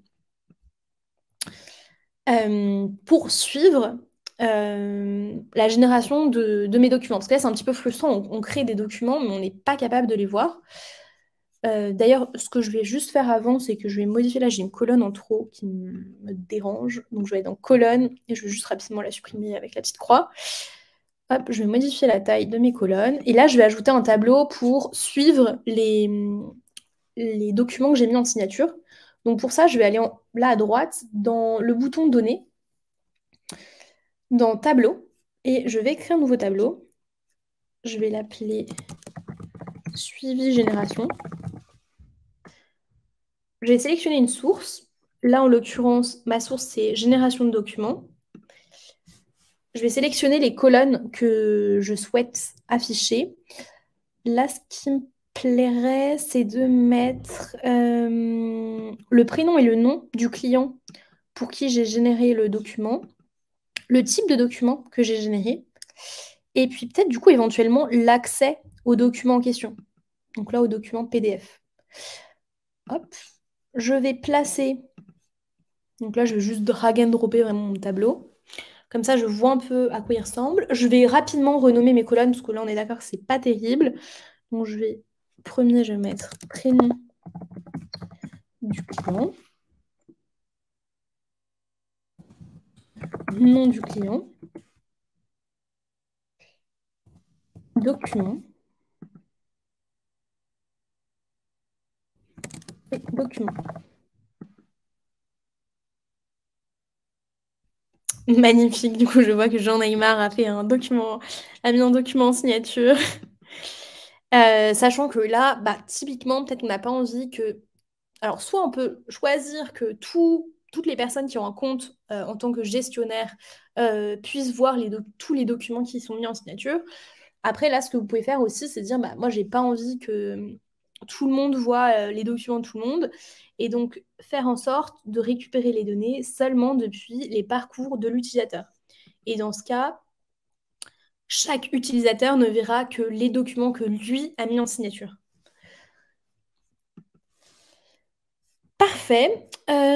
pour suivre la génération de mes documents. Parce que là, c'est un petit peu frustrant. On crée des documents, mais on n'est pas capable de les voir. D'ailleurs, ce que je vais juste faire avant, c'est que je vais modifier. Là, j'ai une colonne en trop qui me dérange. Donc, je vais aller dans colonne et je vais juste rapidement la supprimer avec la petite croix. Hop, je vais modifier la taille de mes colonnes. Et là, je vais ajouter un tableau pour suivre les documents que j'ai mis en signature. Donc, pour ça, je vais aller là à droite dans le bouton Données, dans Tableau, et je vais créer un nouveau tableau. Je vais l'appeler Suivi Génération. Je vais sélectionner une source. Là, en l'occurrence, ma source, c'est Génération de documents. Je vais sélectionner les colonnes que je souhaite afficher. Là, ce qui me plairait, c'est de mettre le prénom et le nom du client pour qui j'ai généré le document, le type de document que j'ai généré, et puis peut-être du coup éventuellement l'accès au document en question. Donc là, au document PDF. Hop. Je vais placer. Donc là, je vais juste drag and dropper vraiment mon tableau. Comme ça, je vois un peu à quoi il ressemble. Je vais rapidement renommer mes colonnes, parce que là, on est d'accord que c'est pas terrible. Donc je vais, premier, je vais mettre prénom du client, nom du client, document, et document. Magnifique, du coup, je vois que Jean Neymar a fait un document, a mis un document en signature. Sachant que là, bah, typiquement, peut-être qu'on n'a pas envie que. Alors, soit on peut choisir que toutes les personnes qui ont un compte en tant que gestionnaire puissent voir tous les documents qui sont mis en signature. Après, là, ce que vous pouvez faire aussi, c'est dire, bah, moi, j'ai pas envie que tout le monde voit les documents de tout le monde. Et donc, faire en sorte de récupérer les données seulement depuis les parcours de l'utilisateur. Et dans ce cas, chaque utilisateur ne verra que les documents que lui a mis en signature. Parfait.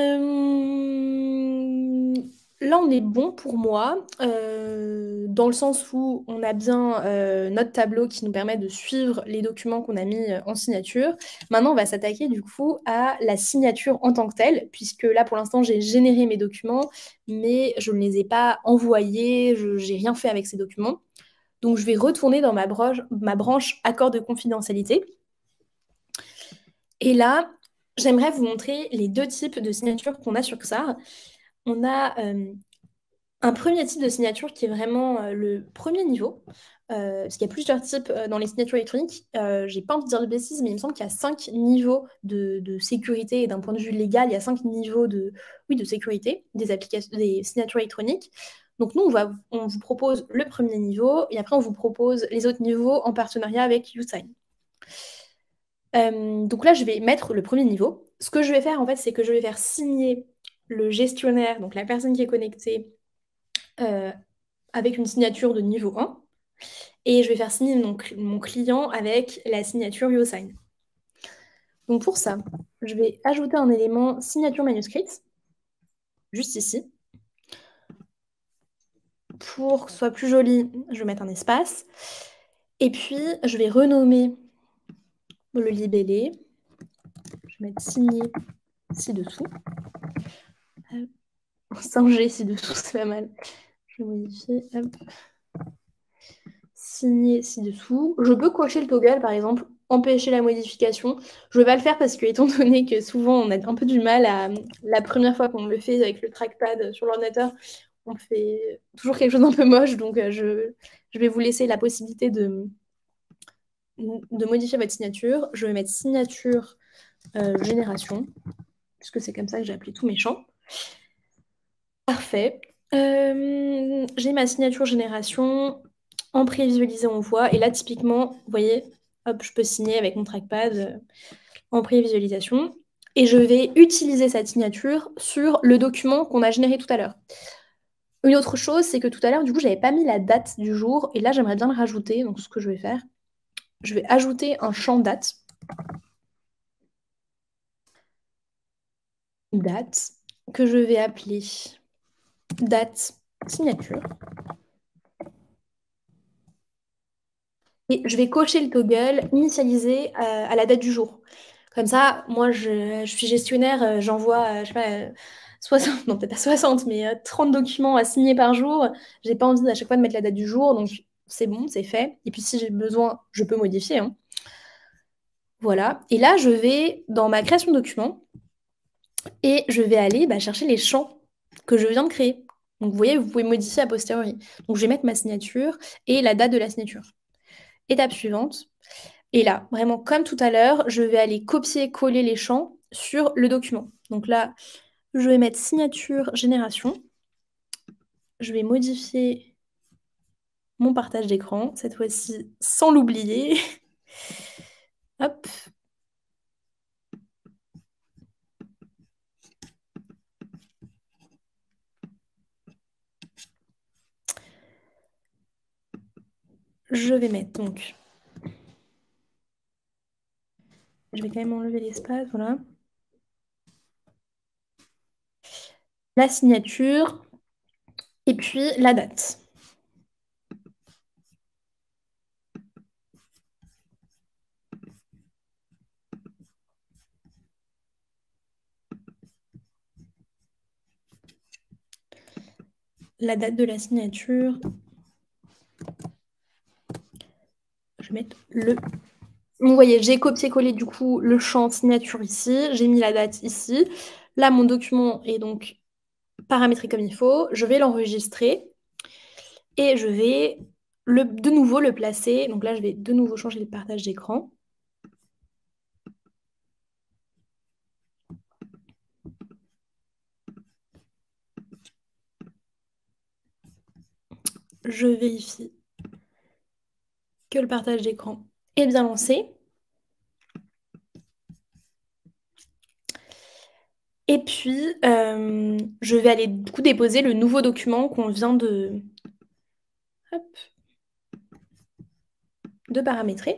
Là, on est bon pour moi, dans le sens où on a bien notre tableau qui nous permet de suivre les documents qu'on a mis en signature. Maintenant, on va s'attaquer du coup à la signature en tant que telle, puisque là, pour l'instant, j'ai généré mes documents, mais je ne les ai pas envoyés, je n'ai rien fait avec ces documents. Donc, je vais retourner dans ma branche accord de confidentialité. Et là, j'aimerais vous montrer les deux types de signatures qu'on a sur XAR. On a un premier type de signature qui est vraiment le premier niveau, parce qu'il y a plusieurs types dans les signatures électroniques. J'ai pas envie de dire de bêtises, mais il me semble qu'il y a 5 niveaux de sécurité, et d'un point de vue légal, il y a 5 niveaux oui, de sécurité des signatures électroniques. Donc nous, on vous propose le premier niveau, et après on vous propose les autres niveaux en partenariat avec YouSign. Donc là, je vais mettre le premier niveau. Ce que je vais faire, en fait, c'est que je vais faire signer le gestionnaire, donc la personne qui est connectée, euh, avec une signature de niveau 1. Et je vais faire signer mon client avec la signature YouSign. Donc pour ça, je vais ajouter un élément signature manuscrite, juste ici. Pour que ce soit plus joli, je vais mettre un espace. Et puis, je vais renommer le libellé. Je vais mettre signé ci-dessous. Sans G ci-dessous, c'est pas mal. Je vais modifier. Hop. Signer ci-dessous. Je peux cocher le toggle, par exemple, empêcher la modification. Je ne vais pas le faire parce que, étant donné que souvent on a un peu du mal à la première fois qu'on le fait avec le trackpad sur l'ordinateur, on fait toujours quelque chose d'un peu moche. Donc, je vais vous laisser la possibilité de modifier votre signature. Je vais mettre signature génération, puisque c'est comme ça que j'ai appelé tous mes champs. Parfait. J'ai ma signature génération en prévisualisé, on voit. Et là, typiquement, vous voyez, hop, je peux signer avec mon trackpad en prévisualisation. Et je vais utiliser cette signature sur le document qu'on a généré tout à l'heure. Une autre chose, c'est que tout à l'heure, du coup, j'avais pas mis la date du jour. Et là, j'aimerais bien le rajouter. Donc, ce que je vais faire, je vais ajouter un champ date. Date, que je vais appeler date signature. Et je vais cocher le toggle initialisé à la date du jour. Comme ça, moi, je suis gestionnaire, j'envoie, je sais pas, 60, non, peut-être pas 60, mais 30 documents à signer par jour. J'ai pas envie à chaque fois de mettre la date du jour, donc c'est bon, c'est fait. Et puis si j'ai besoin, je peux modifier, hein. Voilà. Et là, je vais dans ma création de document et je vais aller chercher les champs que je viens de créer. Donc vous voyez, vous pouvez modifier a posteriori. Donc je vais mettre ma signature et la date de la signature. Étape suivante. Et là, vraiment comme tout à l'heure, je vais aller copier-coller les champs sur le document. Donc là, je vais mettre signature génération. Je vais modifier mon partage d'écran, cette fois-ci sans l'oublier. Hop. Je vais mettre donc je vais quand même enlever l'espace, voilà. La signature et puis la date. La date de la signature. Je vais mettre le... Vous voyez, j'ai copié-collé du coup le champ signature ici. J'ai mis la date ici. Là, mon document est donc paramétré comme il faut. Je vais l'enregistrer et je vais de nouveau le placer. Donc là, je vais de nouveau changer le partage d'écran. Je vérifie que le partage d'écran est bien lancé. Et puis, je vais aller du coup déposer le nouveau document qu'on vient hop, de paramétrer.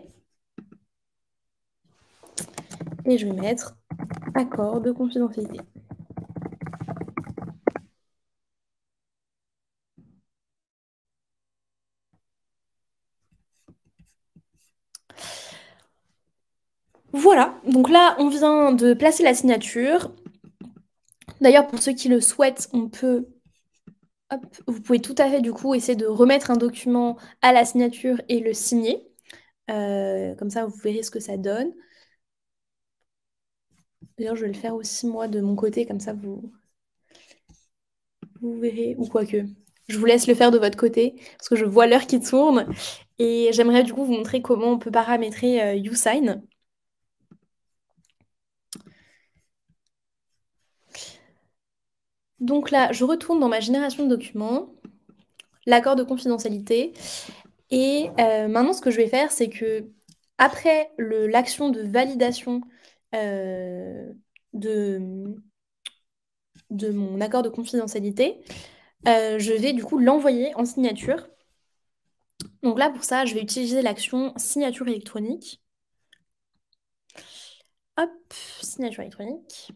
Et je vais mettre accord de confidentialité. Voilà, donc là, on vient de placer la signature. D'ailleurs, pour ceux qui le souhaitent, on peut... Hop, vous pouvez tout à fait, du coup, essayer de remettre un document à la signature et le signer. Comme ça, vous verrez ce que ça donne. D'ailleurs, je vais le faire aussi, moi, de mon côté, comme ça, vous verrez, ou quoique. Je vous laisse le faire de votre côté, parce que je vois l'heure qui tourne. Et j'aimerais, du coup, vous montrer comment on peut paramétrer YouSign. Donc là, je retourne dans ma génération de documents, l'accord de confidentialité. Et maintenant, ce que je vais faire, c'est que après l'action de validation de, de mon accord de confidentialité, je vais du coup l'envoyer en signature. Donc là, pour ça, je vais utiliser l'action signature électronique. Hop, signature électronique.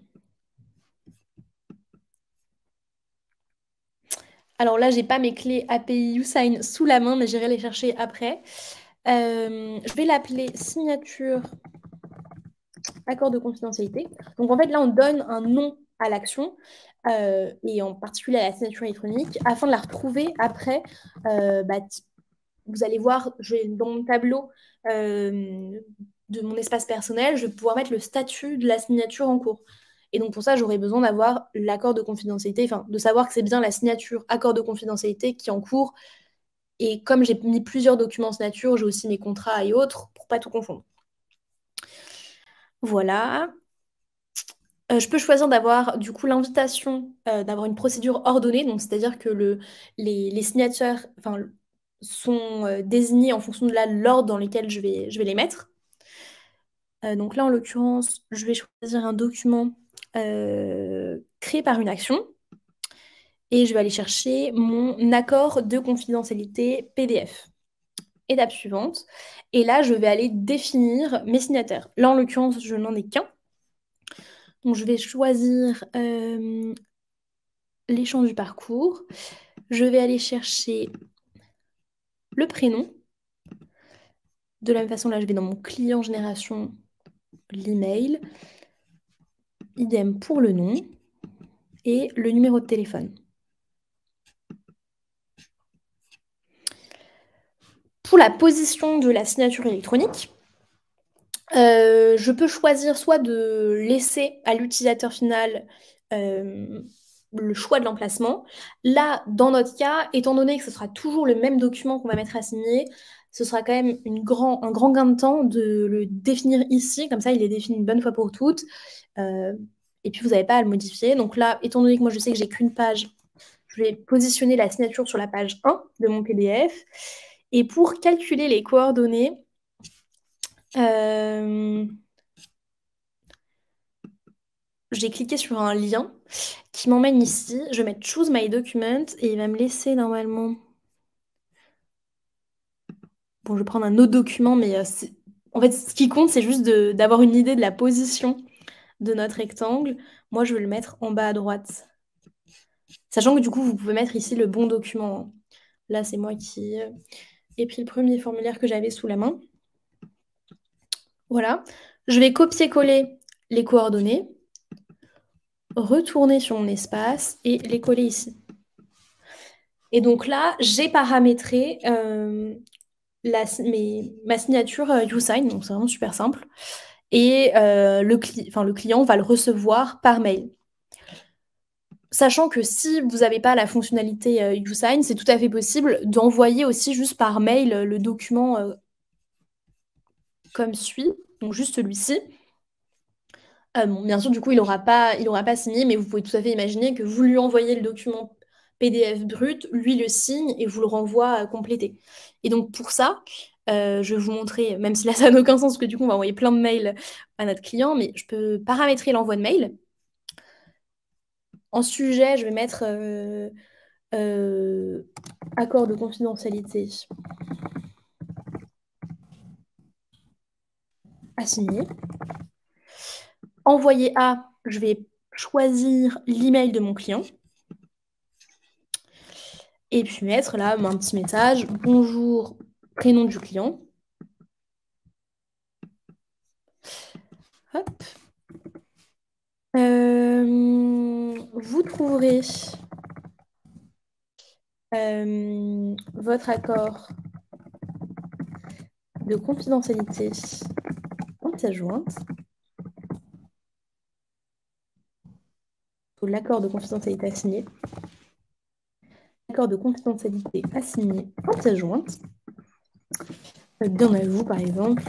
Alors là, j'ai pas mes clés API YouSign sous la main, mais j'irai les chercher après. Je vais l'appeler signature accord de confidentialité. Donc en fait, là, on donne un nom à l'action, et en particulier à la signature électronique, afin de la retrouver après. Vous allez voir, dans mon tableau de mon espace personnel, je vais pouvoir mettre le statut de la signature en cours. Et donc pour ça, j'aurais besoin d'avoir l'accord de confidentialité, enfin de savoir que c'est bien la signature accord de confidentialité qui est en cours. Et comme j'ai mis plusieurs documents en signature, j'ai aussi mes contrats et autres pour pas tout confondre. Voilà. Je peux choisir d'avoir du coup l'invitation d'avoir une procédure ordonnée, donc c'est-à-dire que les signatures enfin, sont désignés en fonction de l'ordre dans lequel je vais les mettre. Donc là, en l'occurrence, je vais choisir un document créé par une action et je vais aller chercher mon accord de confidentialité PDF. Étape suivante. Et là, je vais aller définir mes signataires. Là, en l'occurrence, je n'en ai qu'un. Donc, je vais choisir les champs du parcours. Je vais aller chercher le prénom. De la même façon, là, je vais dans mon client génération, l'email. Idem pour le nom et le numéro de téléphone. Pour la position de la signature électronique, je peux choisir soit de laisser à l'utilisateur final le choix de l'emplacement. Là, dans notre cas, étant donné que ce sera toujours le même document qu'on va mettre à signer, ce sera quand même un grand gain de temps de le définir ici. Comme ça, il est défini une bonne fois pour toutes. Et puis, vous n'avez pas à le modifier. Donc là, étant donné que moi, je sais que j'ai qu'une page, je vais positionner la signature sur la page 1 de mon PDF. Et pour calculer les coordonnées, j'ai cliqué sur un lien qui m'emmène ici. Je vais mettre Choose My Document et il va me laisser normalement... Bon, je vais prendre un autre document, mais En fait, ce qui compte, c'est juste d'avoir une idée de la position de notre rectangle. Moi, je vais le mettre en bas à droite. Sachant que du coup, vous pouvez mettre ici le bon document. Là, c'est moi qui ai pris le premier formulaire que j'avais sous la main. Voilà. Je vais copier-coller les coordonnées, retourner sur mon espace et les coller ici. Et donc là, j'ai paramétré ma signature YouSign, donc c'est vraiment super simple. Et le client va le recevoir par mail. Sachant que si vous n'avez pas la fonctionnalité YouSign, c'est tout à fait possible d'envoyer aussi juste par mail le document comme suit, donc juste celui-ci. Bon, bien sûr, du coup, il aura pas signé, mais vous pouvez tout à fait imaginer que vous lui envoyez le document PDF brut, lui le signe et vous le renvoie complété. Et donc pour ça, je vais vous montrer, même si là ça n'a aucun sens, parce que du coup on va envoyer plein de mails à notre client, mais je peux paramétrer l'envoi de mail. En sujet, je vais mettre accord de confidentialité à signer. Envoyer à, je vais choisir l'email de mon client. Et puis mettre là un petit message, bonjour, prénom du client. Hop. Vous trouverez votre accord de confidentialité en pièce jointe. L'accord de confidentialité à signer. L'accord de confidentialité à signer en pièce jointe. Bien à vous, par exemple.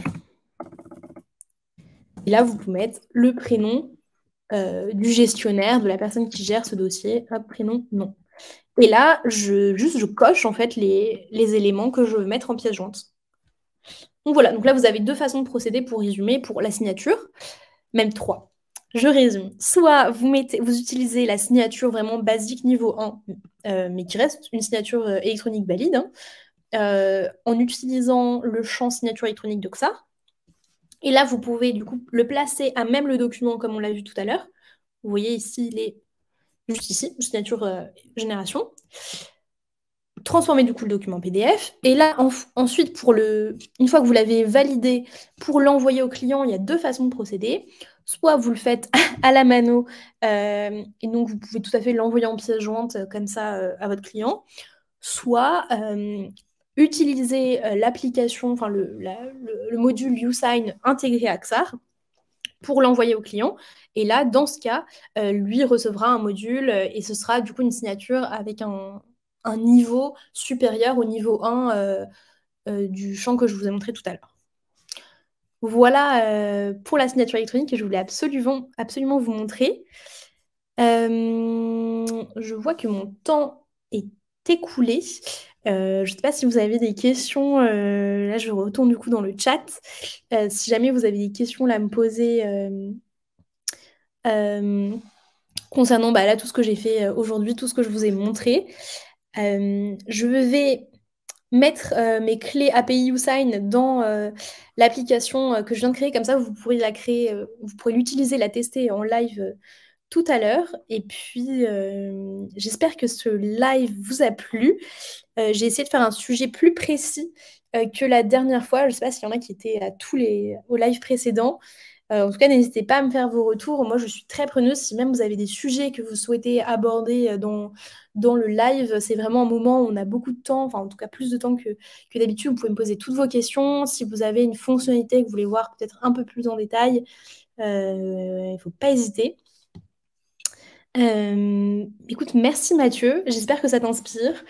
Et là, vous pouvez mettre le prénom du gestionnaire, de la personne qui gère ce dossier. Hop, prénom, non. Et là, je coche en fait les éléments que je veux mettre en pièce jointe. Donc voilà, donc là, vous avez deux façons de procéder pour résumer pour la signature, même trois. Je résume. Soit vous utilisez la signature vraiment basique niveau 1, mais qui reste une signature électronique valide, en utilisant le champ signature électronique Doxa. Et là, vous pouvez du coup le placer à même le document comme on l'a vu tout à l'heure. Vous voyez ici, il est juste ici, signature génération. Transformer du coup le document PDF. Et là, ensuite, une fois que vous l'avez validé, pour l'envoyer au client, il y a deux façons de procéder. Soit vous le faites à la mano, et donc vous pouvez tout à fait l'envoyer en pièce jointe comme ça à votre client. Soit utiliser l'application, enfin le module YouSign intégré à Axar pour l'envoyer au client. Et là, dans ce cas, lui recevra un module et ce sera du coup une signature avec un niveau supérieur au niveau 1 du champ que je vous ai montré tout à l'heure. Voilà pour la signature électronique que je voulais absolument vous montrer. Je vois que mon temps est écoulé. Je ne sais pas si vous avez des questions. Là, je retourne du coup dans le chat. Si jamais vous avez des questions là, à me poser concernant là, tout ce que j'ai fait aujourd'hui, tout ce que je vous ai montré. Je vais mettre mes clés API YouSign dans l'application que je viens de créer. Comme ça, vous pourrez la créer, vous pourrez l'utiliser, la tester en live tout à l'heure. Et puis, j'espère que ce live vous a plu. J'ai essayé de faire un sujet plus précis que la dernière fois. Je ne sais pas s'il y en a qui étaient au live précédent. En tout cas, n'hésitez pas à me faire vos retours. Moi, je suis très preneuse. Si même vous avez des sujets que vous souhaitez aborder dans le live, c'est vraiment un moment où on a beaucoup de temps, enfin en tout cas plus de temps que d'habitude. Vous pouvez me poser toutes vos questions. Si vous avez une fonctionnalité que vous voulez voir peut-être un peu plus en détail, il ne faut pas hésiter. Écoute, merci Mathieu, j'espère que ça t'inspire.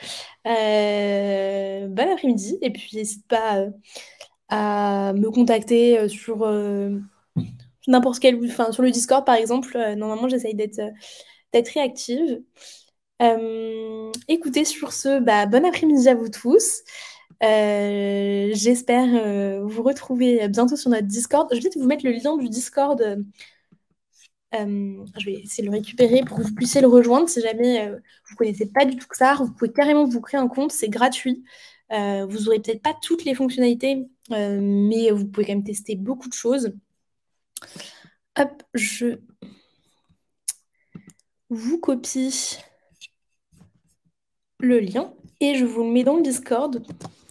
Bon après-midi, et puis n'hésite pas à me contacter sur n'importe quel, enfin sur le Discord par exemple. Normalement, j'essaye d'être réactive. Écoutez, sur ce, bon après-midi à vous tous. J'espère vous retrouver bientôt sur notre Discord. Je vais peut-être vous mettre le lien du Discord. Je vais essayer de le récupérer pour que vous puissiez le rejoindre si jamais vous ne connaissez pas du tout ça. Vous pouvez carrément vous créer un compte, c'est gratuit. Vous aurez peut-être pas toutes les fonctionnalités, mais vous pouvez quand même tester beaucoup de choses. Hop, je vous copie le lien et je vous le mets dans le Discord.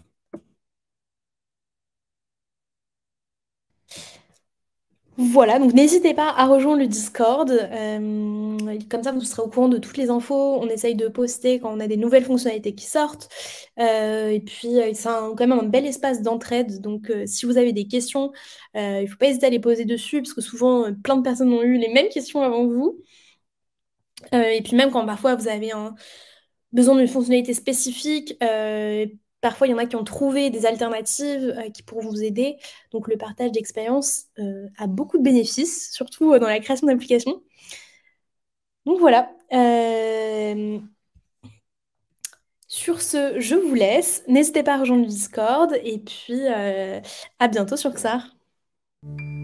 Voilà, donc n'hésitez pas à rejoindre le Discord. Comme ça, vous serez au courant de toutes les infos. On essaye de poster quand on a des nouvelles fonctionnalités qui sortent. Et puis, c'est quand même un bel espace d'entraide. Donc, si vous avez des questions, il ne faut pas hésiter à les poser dessus, parce que souvent, plein de personnes ont eu les mêmes questions avant vous. Et puis, même quand parfois vous avez besoin d'une fonctionnalité spécifique, parfois, il y en a qui ont trouvé des alternatives qui pourront vous aider. Donc, le partage d'expérience a beaucoup de bénéfices, surtout dans la création d'applications. Donc, voilà. Sur ce, je vous laisse. N'hésitez pas à rejoindre le Discord. Et puis, à bientôt sur XAR.